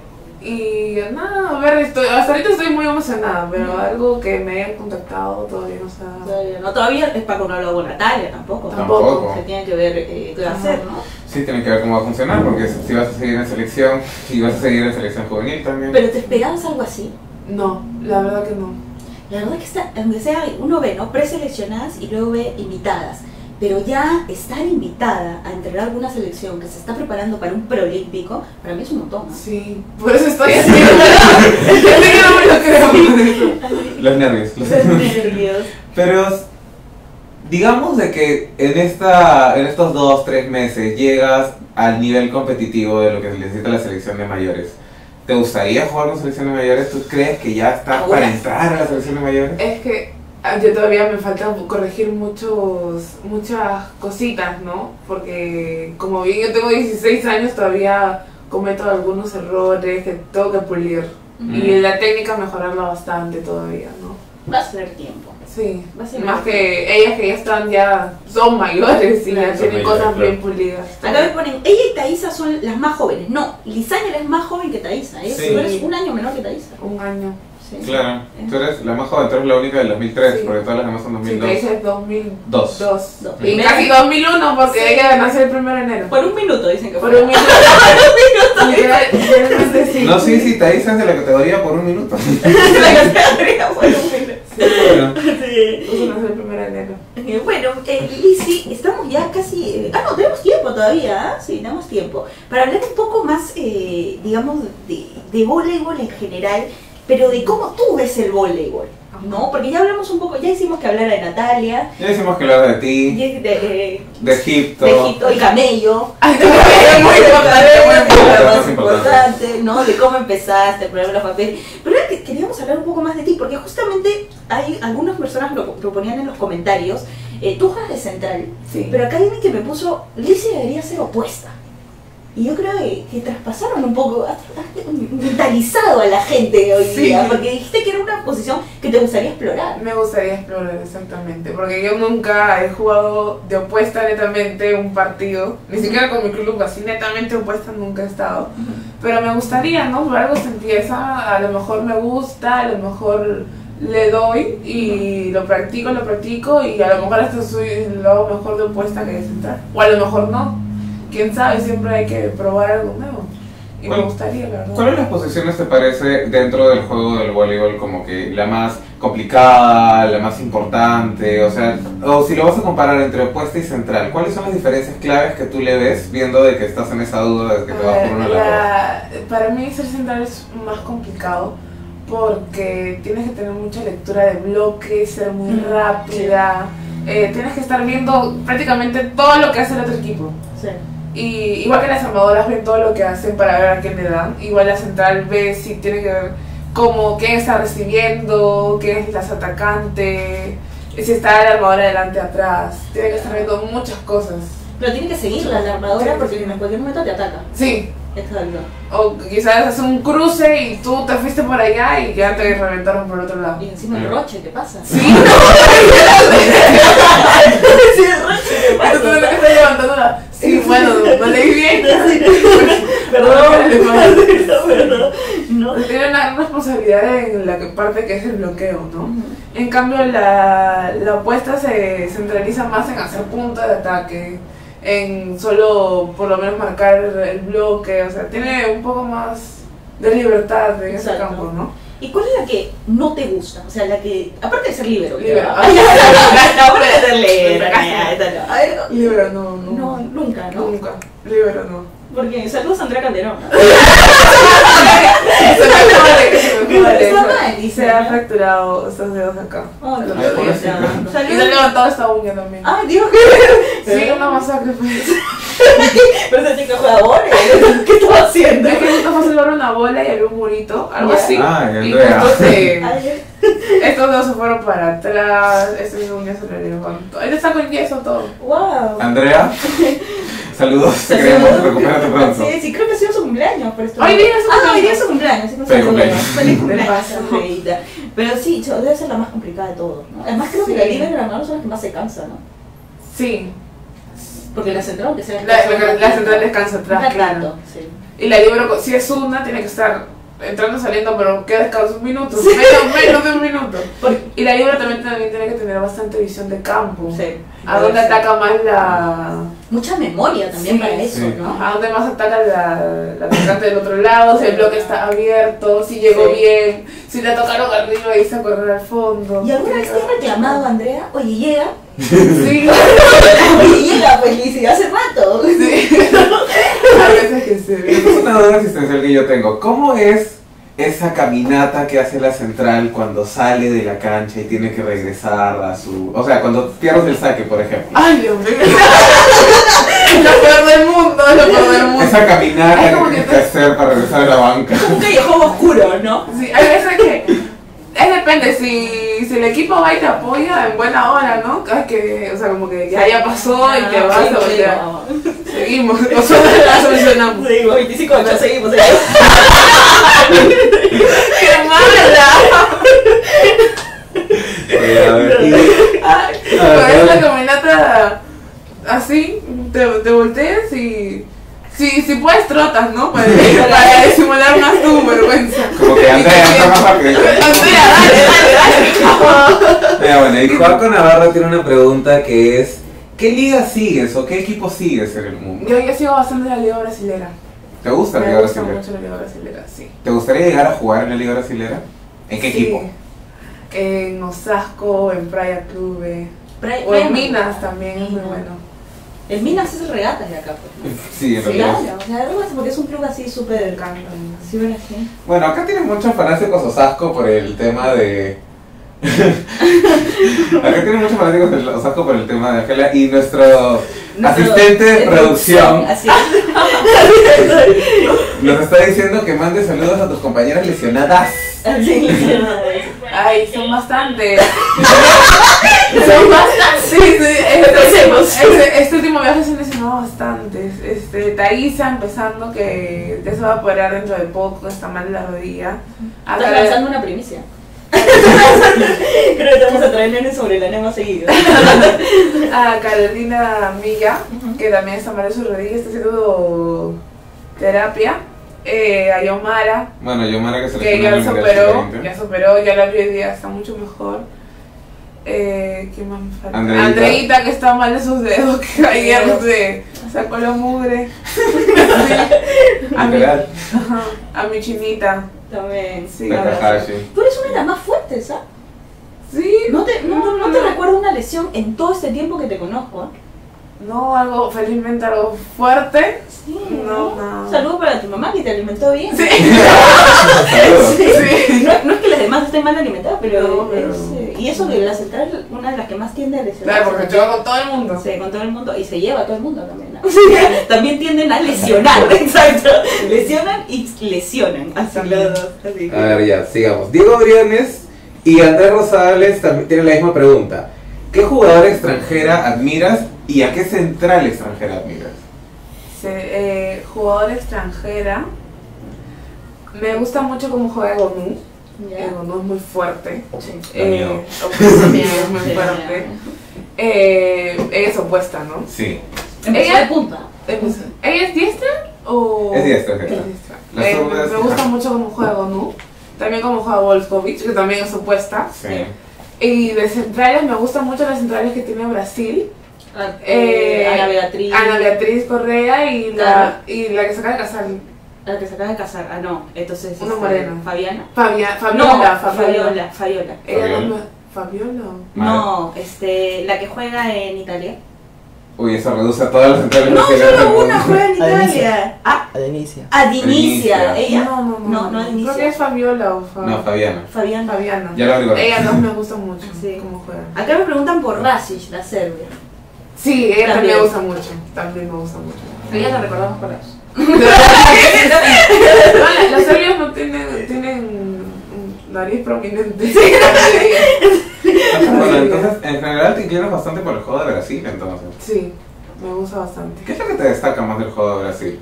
Y nada, a ver, estoy, hasta ahorita estoy muy emocionada, pero algo que me hayan contactado todavía no se ha dado. Todavía no, todavía es Paco no habló con Natalia tampoco. Tampoco. Se tiene que ver eh, qué va a hacer, ¿no? Sí, tiene que ver cómo va a funcionar, porque si vas a seguir en selección, y vas a seguir en selección juvenil también. Pero te esperabas algo así. No, la verdad que no. La verdad que está, aunque sea, uno ve, ¿no? Preseleccionadas y luego ve invitadas. Pero ya estar invitada a entrenar alguna selección que se está preparando para un preolímpico, para mí es un montón, ¿no? Sí, por eso estoy así. Es que no me lo creo. Los nervios. Los Los nervios. Pero digamos de que en esta en estos dos, tres meses llegas al nivel competitivo de lo que se necesita la selección de mayores. ¿Te gustaría jugar con selección de mayores? ¿Tú crees que ya estás Ahora. para entrar a la selección de mayores? Es que ah, yo todavía me falta corregir muchos, muchas cositas, ¿no? Porque como bien yo tengo dieciséis años, todavía cometo algunos errores que tengo que pulir. Ujú. Y la técnica mejorarla bastante todavía, ¿no? Va a ser tiempo. Sí, Va a ser más muy- que ellas que ya están, ya son mayores y Claro. ya tienen Son cosas mayores, bien pulidas. Acá me ponen, ella y Thaisa son las más jóvenes. No, Lisángel es más joven que Thaisa. ¿eh? Sí. Tú eres un año menor que Thaisa. Un año. Sí. Claro, Eh. tú eres la más joven, tú eres la única del dos mil tres, Sí. porque todas las demás son dos Sí, mil te dos. dice dos mil Dos. dos. Dos. Y casi dos mil uno porque Sí. ella nació el primero de enero. Por un minuto dicen que Por fue. un minuto. Literal- Literalmente sí. No, sí, sí, te dices de la categoría por un minuto. La categoría fue un minuto. Bueno, Sí. Puso nació el primero de enero. Eh, Bueno, eh, Lizzy, estamos ya casi... eh, ah, no, tenemos tiempo todavía, ¿ah? Sí, tenemos tiempo. Para hablar un poco más, eh, digamos, de, de voleibol en general, pero de cómo tú ves el voleibol, ¿no? Porque ya hablamos un poco, ya hicimos que hablara de Natalia, ya decimos que hablar de ti, y de, de, de Egipto. de Egipto y Camello. Ay, no, es muy importante, muy Lo importante. más importante, ¿no? De cómo empezaste, poner los papeles. Pero era que queríamos hablar un poco más de ti, porque justamente hay algunas personas lo lo ponían en los comentarios. Eh, tú juegas de central, Sí. pero acá hay alguien que me puso, Lizzy debería ser opuesta. Y yo creo que, que traspasaron un poco, has, has mentalizado a la gente hoy Sí. día, porque dijiste que era una posición que te gustaría explorar. Me gustaría explorar exactamente, porque yo nunca he jugado de opuesta netamente un partido, ni siquiera con mi club, así netamente opuesta nunca he estado. Pero me gustaría, ¿no? Por algo se empieza, a lo mejor me gusta, a lo mejor le doy y lo practico, lo practico y a lo mejor hasta soy lo hago mejor de opuesta que de central. O a lo mejor no. Quién sabe, siempre hay que probar algo nuevo. Y ¿Cuál, me gustaría, la verdad. ¿Cuál de las posiciones te parece dentro del juego del voleibol como que la más complicada, la más importante? O sea, o si lo vas a comparar entre opuesta y central, ¿cuáles son las diferencias claves que tú le ves viendo de que estás en esa duda de que te vas por una a la otra? Para mí ser central es más complicado porque tienes que tener mucha lectura de bloques, ser muy Mm, rápida, eh, tienes que estar viendo prácticamente todo lo que hace el otro equipo. Sí. Y igual que las armadoras ven todo lo que hacen para ver a quién le dan, igual la central ve si tiene que ver como quién está recibiendo, quién es las atacante, si está la armadora delante atrás, tiene que estar viendo muchas cosas. Pero tiene que seguirla la armadora porque en cualquier momento te ataca. Sí, Exacto. o quizás hace un cruce y tú te fuiste por allá y ya te reventaron por otro lado. Y encima el roche, ¿qué pasa? Sí, no, Sí, el roche, ¿qué tú pasa? te estás levantando la... Sí, bueno, no leí bien. Perdón, perdón. No. Tiene una responsabilidad en la que parte que es el bloqueo, ¿no? En cambio, la, la apuesta se centraliza más en hacer puntos de ataque, en solo por lo menos marcar el bloque, o sea, tiene un poco más de libertad en ese Exacto. campo, ¿no? ¿Y cuál es la que no te gusta? O sea, la que, aparte de ser libero, Libero. ¿no? Aparte de ser libero, ya, esa no. A ver, Libero, no, no. no, nunca, ¿no? Nunca. Libero, no. Porque saludos a Andrea Calderón. Se me jode, se me jode. Está mal, Y dice, se ha ¿no? fracturado estos dedos acá. Oh, Se lo no, jodí. no, no. Y se ha levantado esta uña también. Ay, Dios, Sí, una masacre fue eso. pero esa chica juega vóley. ¿Qué estaba haciendo? Es que justo fue salvar una bola y había un murito, algo Ya. así. Ah, y Y Andrea. justo se- Ay, estos dos se fueron para atrás, este uña se le levantó. Él está con yeso todo. wow. Andrea, saludos, te queremos, recupérate pronto. Sí, sí, creo que ha sido su cumpleaños. Pero esto... Hoy día es su Ah, hoy cumpleaños. día es su cumpleaños. Sí, no Feliz sé, cumpleaños. Feliz cumpleaños, paso. Andreita. Pero sí, cho, debe ser la más complicada de todos, ¿no? Además creo que Sí. la liga y la armadura son las que más se cansan, ¿no? Sí, Porque la central, aunque sea... la, la, la central descansa atrás, Está claro. claro, sí. Y la libero, si es una, tiene que estar entrando saliendo, pero queda descanso un minuto, menos, menos de un minuto. Y la libero también, también tiene que tener bastante visión de campo. Sí. A dónde ataca más la... Mucha memoria también Sí, para eso, sí. ¿no? A dónde más ataca la, la atacante del otro lado, si el bloque está abierto, si llegó Sí. bien, si le tocaron arriba y hizo a correr al fondo. ¿Y alguna vez te has reclamado, Andrea? Oye, llega. Sí, Oye, llega, pues, Lizzy, hace rato. sí. A veces que se ve. Esta es una duda existencial que yo tengo. ¿Cómo es esa caminata que hace la central cuando sale de la cancha y tiene que regresar a su... O sea, cuando pierdes el saque, por ejemplo. Ay, Dios mío. Es lo peor del mundo, es lo peor del mundo. Esa caminata Es que como tienes que que hacer para regresar a la banca. Un callejón oscuro, ¿no? Sí, hay veces que es depende, si, si el equipo va y te apoya en buena hora, ¿no? Es que, o sea, como que ya, ya pasó y te vas a voltear. Seguimos, nosotros la solucionamos. Seguimos, veinticinco ocho, seguimos, seguimos. ¡Qué mala! Eh, a ver, y- Ay, Ah, con esa bueno. caminata así, te, te volteas y... Si, si puedes trotas, ¿no? Para, para disimular más tu vergüenza. Como que Andrea está más rápido. Andrea, dale, dale, dale. Eh, bueno, y Joaco Navarro tiene una pregunta que es: ¿qué liga sigues o qué equipo sigues en el mundo? Yo, yo sigo bastante la liga brasilera. ¿Te gusta la Me liga gusta brasilera? mucho la liga brasilera, sí. ¿Te gustaría llegar a jugar en la liga brasilera? ¿En qué Sí. equipo? En Osasco, en Praia Clube. Praia- O Praia- en Minas también es muy Minas. bueno. El Minas es regatas de acá, pues. Sí, en Sí, realidad. Claro, o sea, regatas porque es un club así Me súper... encanta. Sí, ¿verdad? Sí. Bueno, acá tienen muchos fanáticos Osasco por el tema de... acá tienen muchos fanáticos de Osasco por el tema de Ángela y nuestro Nuestro- asistente de producción Así nos está diciendo que mande saludos a tus compañeras lesionadas. es. Sí, sí. Ay, son bastantes. son bastantes. Sí, sí. Este, este, este último viaje se han lesionado bastantes. Este, Thaisa empezando que ya se va a operar dentro de poco, está mal de la rodilla. Estás Acá- lanzando una primicia. Creo que te vamos a traer nenes sobre la nena seguido. a Carolina Milla, Ujú. que también está mal de su rodilla, está haciendo terapia. Eh, a Yomara, Bueno, yo Mara que se que lesionó en ya el se Mundial operó, sub veinte. ya se operó, ya la vi hoy día, está mucho mejor. Eh, ¿Quién más me falta? Andreita. Andreita, que está mal de sus dedos, que ayer se sacó la mugre. A mi, Literal. ajá, a mi chinita. También. Sí, De Takahashi. Tú eres una de las más fuertes, ¿ah? sí. No te, no, no, no te recuerdo una lesión en todo este tiempo que te conozco. ¿eh? No, algo, felizmente algo fuerte. Sí, No, no. Saludos para tu mamá que te alimentó bien. Sí. Saludos. Sí. No, no es que las demás estén mal alimentadas, pero, No, pero- es, eh, y eso de la central es una de las que más tiende a lesionar. Claro, porque yo con todo el mundo. Sí, con todo el mundo y se lleva a todo el mundo también. ¿no? También tienden a lesionar, exacto. Lesionan y lesionan. Así los dos. Así que- A ver, ya, sigamos. Diego Briones y Andrés Rosales también tienen la misma pregunta. ¿Qué jugadora extranjera admiras y a qué central extranjera admiras? Se- eh, jugadora extranjera. Me gusta mucho cómo juega Gonu. Ya. Eh, Gonu es muy fuerte. Sí. Da miedo. Eh, sí, es muy Sí, fuerte. Eh, ella es opuesta, ¿no? Sí. Empezó Ella- de punta. Eh, pues, ¿ella es diestra o...? Es diestra, Es diestra. diestra. Las Eh, zurdas, me, me gusta ajá. mucho cómo juega Gonu. También cómo juega Volkovic, que también es opuesta. Sí. Y de centrales, me gustan mucho las centrales que tiene Brasil. Ah, Eh, Ana Beatriz. Ana Beatriz Correa y la, Claro. y la que se acaba de casar. La que se acaba de casar. Ah, no. Entonces. Una este, morena. Fabiana. Fabia, No, Fabiola, Fabiola. Fabiola. Fabiola. Ella Fabiola. no me- ¿Fabiola? No, este, la que juega en Italia. Uy, eso reduce a todas las centrales No, brasileñas del solo una mundo. juega en Adenicia. Italia. Ah, Adenicia. Adinicia. Adinicia. ¿Ella? No, no, no. No, no Adinicia. Creo que es Fabiola o Fa- No, Fabiana. Fabiana. Fabiana. Ya lo digo. Ella dos me gusta mucho Sí. cómo juega. Acá me preguntan por Rasic, la Serbia. Sí, ella también. También. me gusta mucho. También me gusta mucho. Ella la recordamos por eso. No, la- los serbios no tienen, tienen mm, nariz prominente. Bueno, entonces, en general te inclinas bastante por el juego de Brasil, entonces. Sí, me gusta bastante. ¿Qué es lo que te destaca más del juego de Brasil?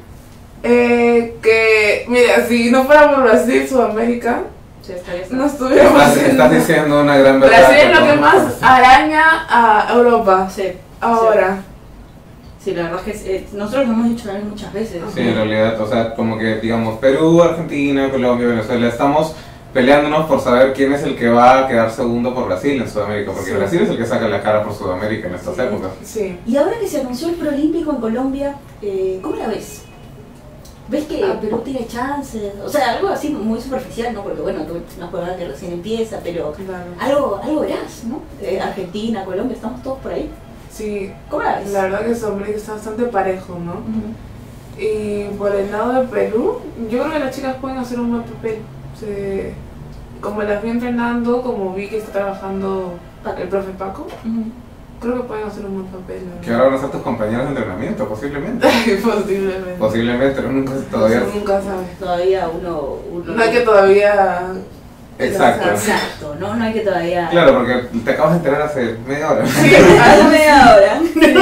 Eh, que, mira, si no fuera por Brasil, Sudamérica, Sí, está bien. no estuviéramos Estás, en- estás diciendo una gran verdad. Brasil es lo que todo- más araña a Europa Sí. ahora. Sí, la verdad es que eh, nosotros lo hemos dicho también muchas veces. Sí, en realidad, o sea, como que digamos Perú, Argentina, Colombia, Venezuela, estamos peleándonos por saber quién es el que va a quedar segundo por Brasil en Sudamérica, porque Sí. Brasil es el que saca la cara por Sudamérica en estas Sí. épocas. Sí. Y ahora que se anunció el Proolímpico en Colombia, eh, ¿cómo la ves? ¿Ves que Ah. Perú tiene chances? O sea, algo así muy superficial, ¿no? Porque bueno, tú es una jugada que recién empieza, pero Claro. algo, algo verás, ¿no? Eh, Argentina, Colombia, estamos todos por ahí. Sí, ¿Cómo la ves? la verdad que Sudamérica está bastante parejo, ¿no? Ujú. Y por el lado de Perú, yo creo que las chicas pueden hacer un buen papel. Se- como las vi entrenando, como vi que está trabajando el profe Paco, Ujú. creo que pueden hacer un buen papel. la Que ahora van a ser tus compañeros de entrenamiento, posiblemente. verdad. Posiblemente. Posiblemente, pero nunca todavía. Uno nunca sabe. Todavía uno... uno No hay que todavía... Exacto. Exacto, ¿no? No hay que todavía... Claro, porque te acabas de enterar hace media hora. Hace media hora.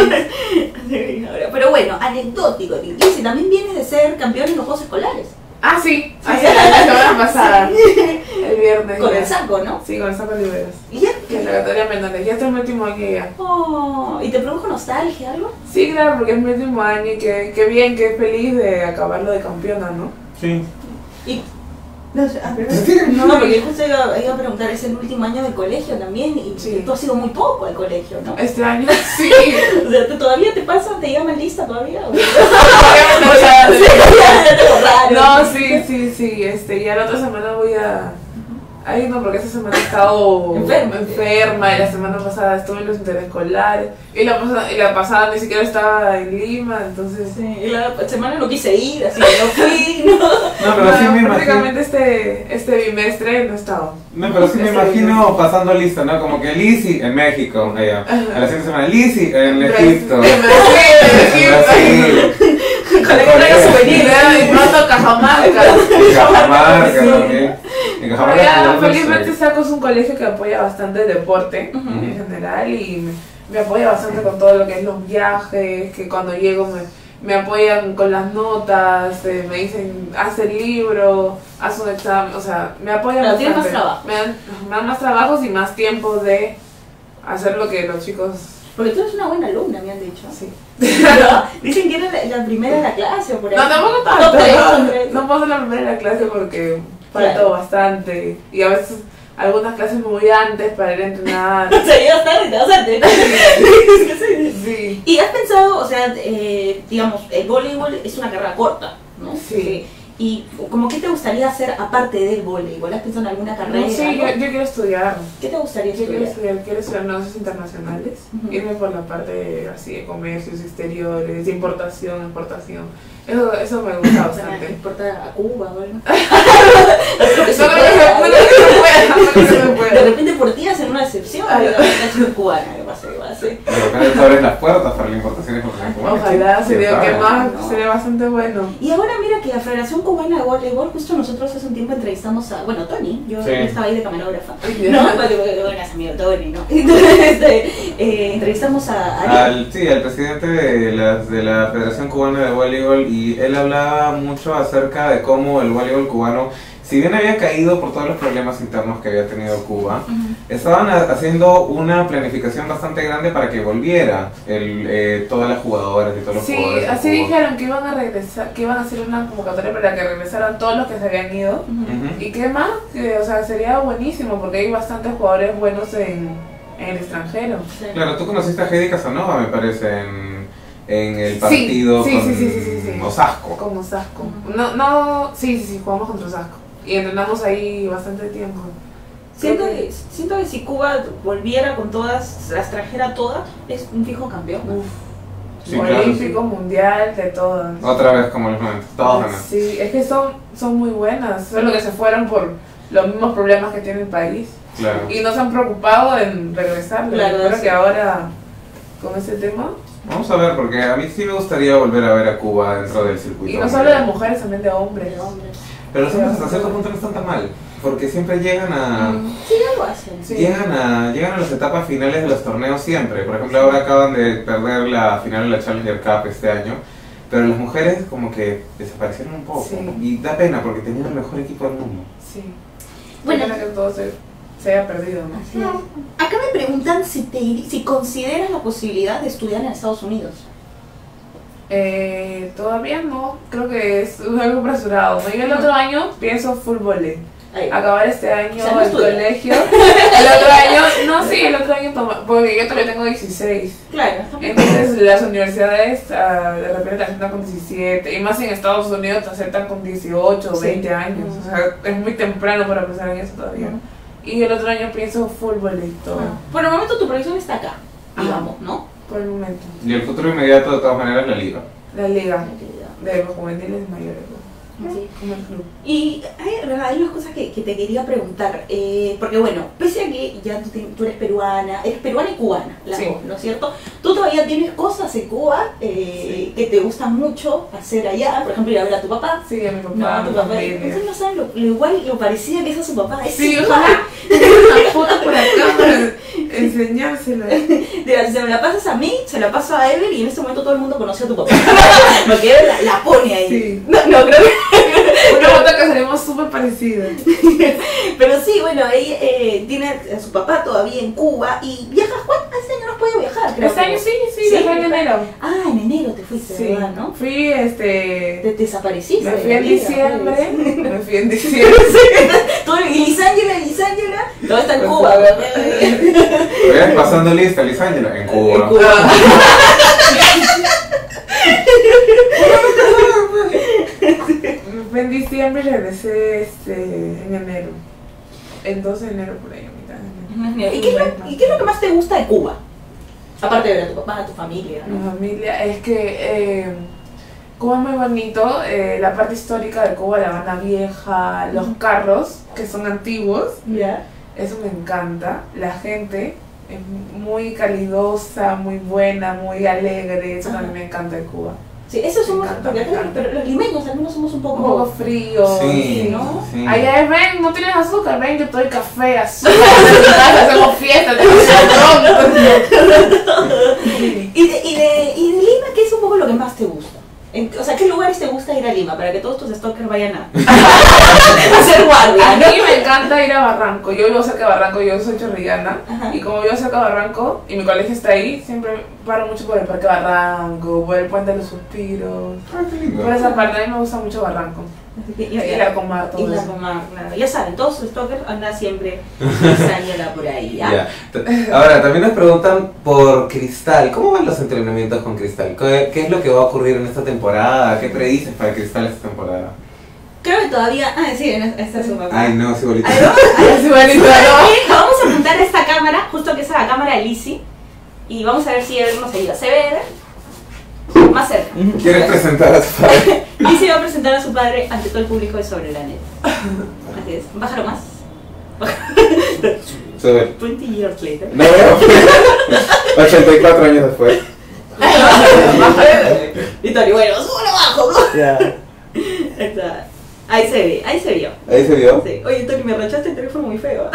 Hace media hora. Pero bueno, anecdótico. Lizzy, también vienes de ser campeón en los Juegos Escolares. Ah, sí, así la semana pasada, el viernes. Con ya. el saco, ¿no? Sí, con el saco de liberas. Y ya. Que es la categoría menores. Ya está el último año ya. Oh, ¿y te produjo nostalgia algo? Sí, claro, porque es mi último año y que, que bien, que feliz de acabarlo de campeona, ¿no? Sí. Y... No, sé, ah, pero- Sí. no, no, porque justo iba, iba a preguntar, es el último año del colegio también y Sí. tú has sido muy poco al colegio, ¿no? Este año sí. O sea, ¿tú ¿todavía te pasa? ¿Te llaman lista todavía? ¿O- O sea, Ya te borraron. no, sí, sí, sí. Este, ya la otra semana voy a. Ay, no, porque esta semana he estado Enferma. enferma y la semana pasada estuve en los interescolares y la, pasada, y la pasada ni siquiera estaba en Lima, entonces. Sí, y la semana no quise ir, así que no fui, ¿no? No, pero sí No, me imagino. prácticamente este, este bimestre no he estado. No, pero sí me Este imagino pasando lista, ¿no? Como que Lizzy en México, allá. A la siguiente semana, Lizzy en Egipto. En Brasil, en En Brasil. Con la carrera Y juvenil. de pronto Cajamarca. En Cajamarca Sí. también. En Pero Cajamarca ya, jugamos, felizmente eh, Saco es un colegio que apoya bastante el deporte Ujú. en general y me, me apoya bastante con todo lo que es los viajes, que cuando llego me, me apoyan con las notas, eh, me dicen, haz el libro, haz un examen, o sea, me apoyan Pero bastante. tienes más trabajo. Me dan, me dan más trabajos y más tiempo de hacer lo que los chicos... Porque tú eres una buena alumna, me han dicho. Sí. ¿No? Dicen que eres la, la primera de la clase o por ahí. No, tampoco Top tres, top tanto. tres. No puedo ser la primera en la clase porque Claro. falto bastante. Y a veces algunas clases me voy antes para ir a entrenar. O sea, llegas tarde, te vas antes. Sí. Y has pensado, o sea, eh, digamos, el voleibol es una carrera corta, ¿no? Sí. Y como, ¿qué te gustaría hacer aparte del voleibol? ¿Has pensado en alguna carrera? No, sí, yo, yo quiero estudiar. ¿Qué te gustaría Yo quiero estudiar? estudiar, quiero estudiar negocios internacionales, Ujú. irme por la parte así de comercios exteriores, de importación, exportación. Eso, eso me gusta O sea, bastante. importa a Cuba o algo. No creo que se pueda, no creo que se pueda, no creo que se De pueda. repente por ti hacen una excepción. Ay, La chica cubana, ¿qué pasa? ¿Qué pasa? De repente te abres las puertas para la importación y exportación cubana. Ojalá, sería, ¿Quién que sabe? más, No. sería bastante bueno. Y ahora mira que la Federación Cubana de Voleibol, justo nosotros hace un tiempo entrevistamos a, bueno, Tony, yo Sí. estaba ahí de camarógrafa. Ay, No, porque bueno, es amigo Tony, ¿no? Entonces, este, eh, entrevistamos a Ariel. Al, sí, al presidente de la, de la Federación Cubana de Voleibol, y él hablaba mucho acerca de cómo el voleibol cubano, si bien había caído por todos los problemas internos que había tenido Cuba, Ujú. estaban ha- haciendo una planificación bastante grande para que volviera el, eh, todas las jugadoras y todos los Sí, jugadores. a así Cuba. dijeron que iban a regresar, que iban a hacer una convocatoria para que regresaran todos los que se habían ido. Ujú. Ujú. ¿Y qué más? Que, o sea, sería buenísimo porque hay bastantes jugadores buenos en, en el extranjero. Sí. Claro, tú conociste a Heidi Casanova, me parece, en, en el Sí, partido sí, con sí, sí, sí, sí, sí. Osasco. Como Osasco. Ujú. No, no, sí, sí, sí, jugamos contra Osasco. Y entrenamos ahí bastante tiempo. Siento Creo que, siento que si Cuba volviera con todas, las trajera todas, es un fijo campeón. Uf, Sí, claro, olímpico, mundial, de todas. Otra vez como los momentos, todos ganan. Sí, es que son, son muy buenas, solo que se fueron por los mismos problemas que tiene el país. Claro. Y no se han preocupado en regresar. Claro, Espero sí. que ahora, con ese tema, Vamos a ver, porque a mí sí me gustaría volver a ver a Cuba dentro del circuito. y no solo de mujeres, también de hombres. Pero, hombre, Pero los hombres hasta cierto punto no están tan mal, porque siempre llegan a... sí, algo hacen. Sí. Llegan a, llegan a las etapas finales de los torneos siempre. Por ejemplo, ahora acaban de perder la final de la Challenger Cup este año, pero las mujeres como que desaparecieron un poco. Sí. Y da pena porque tenían el mejor equipo del mundo. Sí. Bueno. Bueno, que todo se, se haya perdido, ¿no? Así es. Acá me preguntan si, te, iri- si consideras la posibilidad de estudiar en Estados Unidos. Eh, todavía no, creo que es algo apresurado. ¿No? Yo el otro año pienso full volley. Ay, Acabar este año O sea, no el estudia. colegio. El otro año, no, sí, el otro año, toma- porque yo todavía tengo dieciséis. claro, está bien. Entonces las universidades ah, de repente te aceptan con diecisiete, y más en Estados Unidos te aceptan con dieciocho o Sí. veinte años. O sea, es muy temprano para pensar en eso todavía. Ujú. Y el otro año pienso full volley todo, Ah, por el momento tu proyección está acá, digamos, ¿no? por el momento. Y el futuro inmediato de todas maneras es la liga. La liga de los juveniles mayores, ¿no? Sí. Como el club. Y hay, hay unas cosas que, que te quería preguntar, eh, porque bueno, pese a que ya tú, te- tú eres peruana, eres peruana y cubana, las Sí. dos, ¿no es cierto? Tú todavía tienes cosas en Cuba eh, que te gustan mucho hacer allá, por ejemplo ir a ver a tu papá. Sí, a mi papá, No, a a mi tu papá, familia. ustedes no saben lo, lo igual, lo parecida que es a su papá, es Sí, igual. ojalá tener una foto por acá para enseñársela. Mira, se me la pasas a mí, se la paso a Ever y en este momento todo el mundo conoce a tu papá. Porque Ever la, la pone ahí. Sí. No, no, creo que... Una foto que salimos súper parecidas. Pero sí, bueno, ella eh, tiene a su papá todavía en Cuba y viajas, ¿cuánto? Este año no has podido viajar, creo. Este año sí, sí, Sí, viajé en enero. Ah, en enero te fuiste, Sí, ¿verdad, no? fui este. Te, te desapareciste. Me fui de en la vida, diciembre. pues. Me fui en diciembre. Todo, y Lisángela, Lisángela, todo está en Cuba, ¿verdad? Vean, pasando lista, Lisángela, en Cuba. En Cuba. Me fui en diciembre y regresé este, en enero. El doce de enero por ahí, a mitad de enero. ¿Y qué, es lo, ¿Y qué es lo que más te gusta de Cuba? Aparte de ver a tu papá, a tu familia, Mi ¿no? familia, es que eh, Cuba es muy bonito, eh, la parte histórica de Cuba, la Habana Vieja, los carros que son antiguos, Ya. eso me encanta. La gente es muy calidosa, muy buena, muy alegre, eso Ajá. también me encanta de Cuba. Sí, eso somos, Me encanta, porque me acá- encanta. pero los limeños al menos somos un poco... Un poco frío, Sí, ¿no? sí. Allá es, ven, no tienes azúcar, ven, yo te doy café, azúcar, hacemos fiesta, tenemos sí. ¿Y de, y, de, ¿Y de Lima qué es un poco lo que más te gusta? En- o sea, ¿qué lugares te gusta ir a Lima? Para que todos tus stalkers vayan a, a hacer guardia, A ¿no? mí me encanta ir a Barranco. Yo vivo cerca de Barranco, yo soy chorrillana. Ajá. Y como vivo cerca de Barranco y mi colegio está ahí, siempre paro mucho por el Parque Barranco, por el Puente de los Suspiros. Ah, qué lindo. Por esa parte, a mí me gusta mucho Barranco. Y, y- Y la Comar, todo y la eso. Comar, claro. Ya saben, todos sus stalkers andan siempre Gisayela por ahí, ¿ya? Ya. T- Ahora, también nos preguntan por Cristal. ¿Cómo van los entrenamientos con Cristal? ¿Qué, qué es lo que va a ocurrir en esta temporada? ¿Qué predices para Cristal esta temporada? Creo que todavía... Ah, sí, en esta es su papá. Ay, no, sí, bolita. Ay, vamos, ay, Sí, bonito, ¿sabes ¿no? qué? Vamos a apuntar a esta cámara, justo que es la cámara de Lizzy, y vamos a ver si él nos ayuda. ¿Se ve? Más cerca. ¿Quieres presentar a su padre? Lizzy va a presentar a su padre ante todo el público de Sobre la Net. Así es. Bájalo más. Sube. veinte years later. No, ochenta y cuatro años después. Victoria, bueno, súbelo abajo. Ya. Está. Ahí se ve, ahí se vio. Ahí se vio. Sí. Oye, Tony, me arranchaste el teléfono muy feo.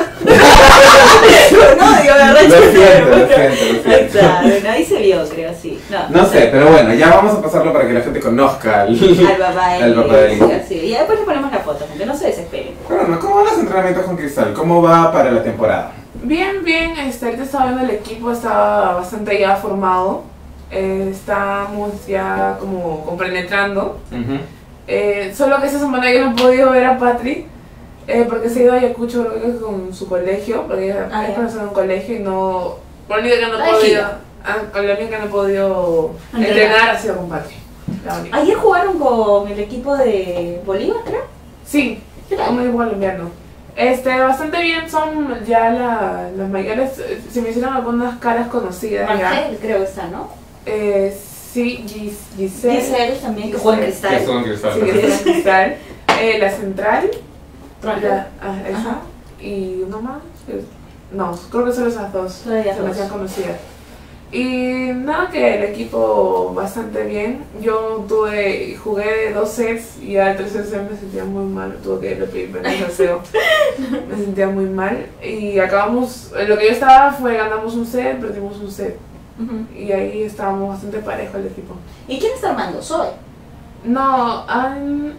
No, digo, me arranchaste Lo el siento, teléfono. lo siento, lo siento. Ahí está, bueno, ahí se vio, creo, sí. No, No sé, pero bueno, ya vamos a pasarlo para que la gente conozca al, Al papá de al papá de Lizzy, Lizzy. sí. Y después le ponemos la foto, gente, no se desesperen. Bueno, ¿cómo van los entrenamientos con Cristal? ¿Cómo va para la temporada? Bien, bien, este, ahorita estaba viendo el equipo, estaba bastante ya formado. Eh, estamos ya como compenetrando. Ujú. Eh, solo que esta semana yo no he podido ver a Patri eh, porque se ha ido a Ayacucho, creo que con su colegio, porque ella Ah, es ya. profesora en un colegio y no. Por lo único que no Ah, he podido. gira. Ah, con lo único que no he podido Entrenar. entrenar ha sido con Patri. La única. Ayer jugaron con el equipo de Bolívar, creo. Sí, ¿Qué tal? un equipo colombiano. Este, bastante bien, son ya la, las mayores. eh, Se me hicieron algunas caras conocidas ya. Rangel, creo que está, ¿no? Eh, sí, Gis- Giselle. Giselle también, que juega en Que Cristal. estuvo en Cristal. Sí, que está en Cristal. Eh, la central. Rangel. La, ah, esa. Ajá. Y uno más. eh, No, creo que solo esas dos. Solo ellas se me dos. hacían conocidas. Y nada, que el equipo bastante bien. Yo tuve, jugué dos sets y al tercer set me sentía muy mal. Tuve que repetirme el deseo. Me sentía muy mal. Y acabamos, lo que yo estaba fue ganamos un set, perdimos un set. Ujú. Y ahí estábamos bastante parejo el equipo. ¿Y quién está armando? Zoe. No, han,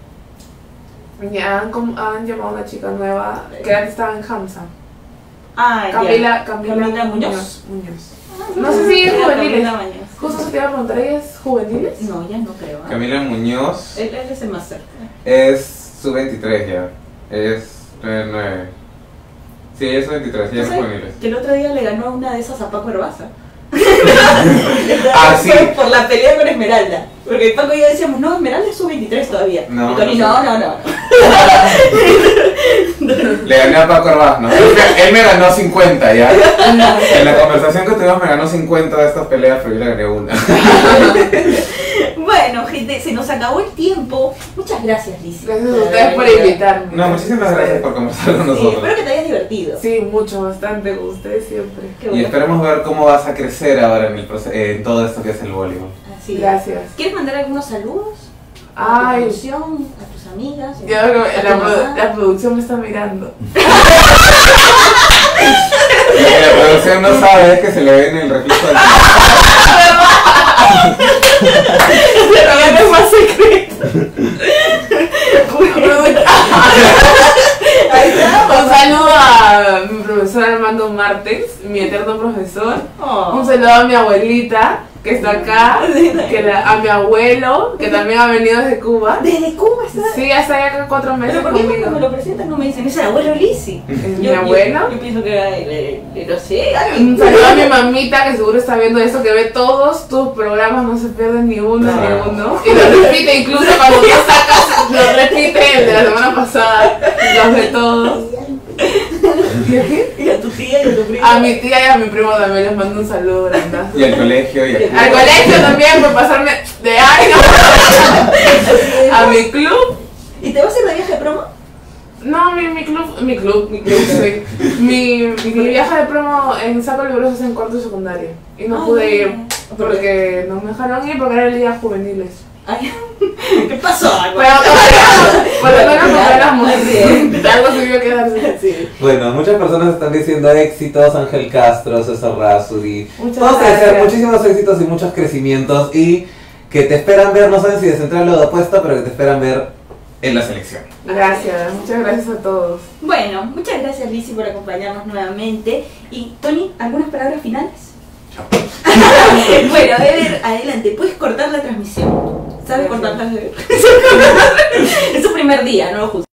ya han, com- han llamado a una chica nueva que antes estaba en Hamza. Ah, Camila, ya. Camila, Camila Muñoz. Muñoz. Muñoz. Ah, No sé si es Camila juveniles. Muñoz. Justo se te iba a preguntar, ¿ella es juveniles? No, ya no creo. ¿ah? Camila Muñoz Él, él es el máster. es su veintitrés ya. Es nueve nueve. Sí, es su veintitrés, ya es ¿Tú sabes juveniles. que el otro día le ganó una de esas a Paco Herbaza? Ah, sí. Fue por la pelea con Esmeralda. Porque Paco y yo decíamos, no, Esmeralda es su veintitrés todavía. No, y Tony, no no, sé. no, no. Le gané a Paco Arbaz, ¿no? Él me, él me ganó cincuenta ya. En la conversación que tuvimos me ganó cincuenta de estas peleas, pero yo le gané una. Bueno, gente, se nos acabó el tiempo. Muchas gracias, Lizzy. Gracias a ustedes por invitarme. No, muchísimas gracias por conversar con Sí, nosotros. espero que te hayas divertido. Sí, mucho, bastante, con ustedes siempre. Qué Y bueno. esperemos ver cómo vas a crecer ahora en, el proce- en todo esto que es el voleibol. Así es. Gracias. ¿Quieres mandar algunos saludos? A tu Ay, producción, a tus amigas. yo creo que a tu la, mamá. produ- la producción me está mirando. Lo que la producción no sabe es que se le ve en el reflejo del Pero no es más secreto. Ahí está. Un saludo a mi profesor Armando Martens, mi eterno profesor. Oh. Un saludo a mi abuelita, que está acá. Que la- a mi abuelo, que también ha venido desde Cuba. Desde Cuba está. Sí, hasta allá acá cuatro meses Pero ¿por qué cuando me conmigo. lo presentan no me dicen, es el abuelo Lizzy? ¿Es mi Yo- yo- abuelo? Yo, pienso que era, eh, eh, no sé, Un alguien. saludo a mi mamita, que seguro está viendo esto, que ve todos tus programas, no se pierde ni uno, Claro. ni uno. Y lo repite, incluso cuando tú sacas, lo repite el de la semana pasada, los ve todos. ¿Y a qué? Y a tu tía y a tu prima. A mi tía y a mi primo también les mando un saludo, ¿verdad? Y al colegio y aquí. Al colegio también por pasarme de año. A mi club. ¿Y te vas a ir de viaje de promo? No, mi, mi club, mi club, mi club, sí. Mi, mi viaje de promo en Saco Libroso es en cuarto de secundaria. Y no Ah, pude bien. ir porque no me dejaron ir porque era el día juveniles. Ay, ¿qué pasó? Pero todavía, por lo menos nos esperamos. Bien. Algo se vio quedarse así. Bueno, muchas personas están diciendo éxitos, Ángel Castro, César Razuri. Muchas Todos crecer, gracias. muchísimos éxitos y muchos crecimientos y que te esperan ver, no saben si de central o de opuesta, pero que te esperan ver en la selección. Gracias, muchas gracias a todos. Bueno, muchas gracias Lizzy por acompañarnos nuevamente. Y Tony, ¿algunas palabras finales? Chao. Bueno, Ever, adelante, puedes cortar la transmisión. ¿Sabes cortarla, Ever? Es su primer día, no lo juzgues.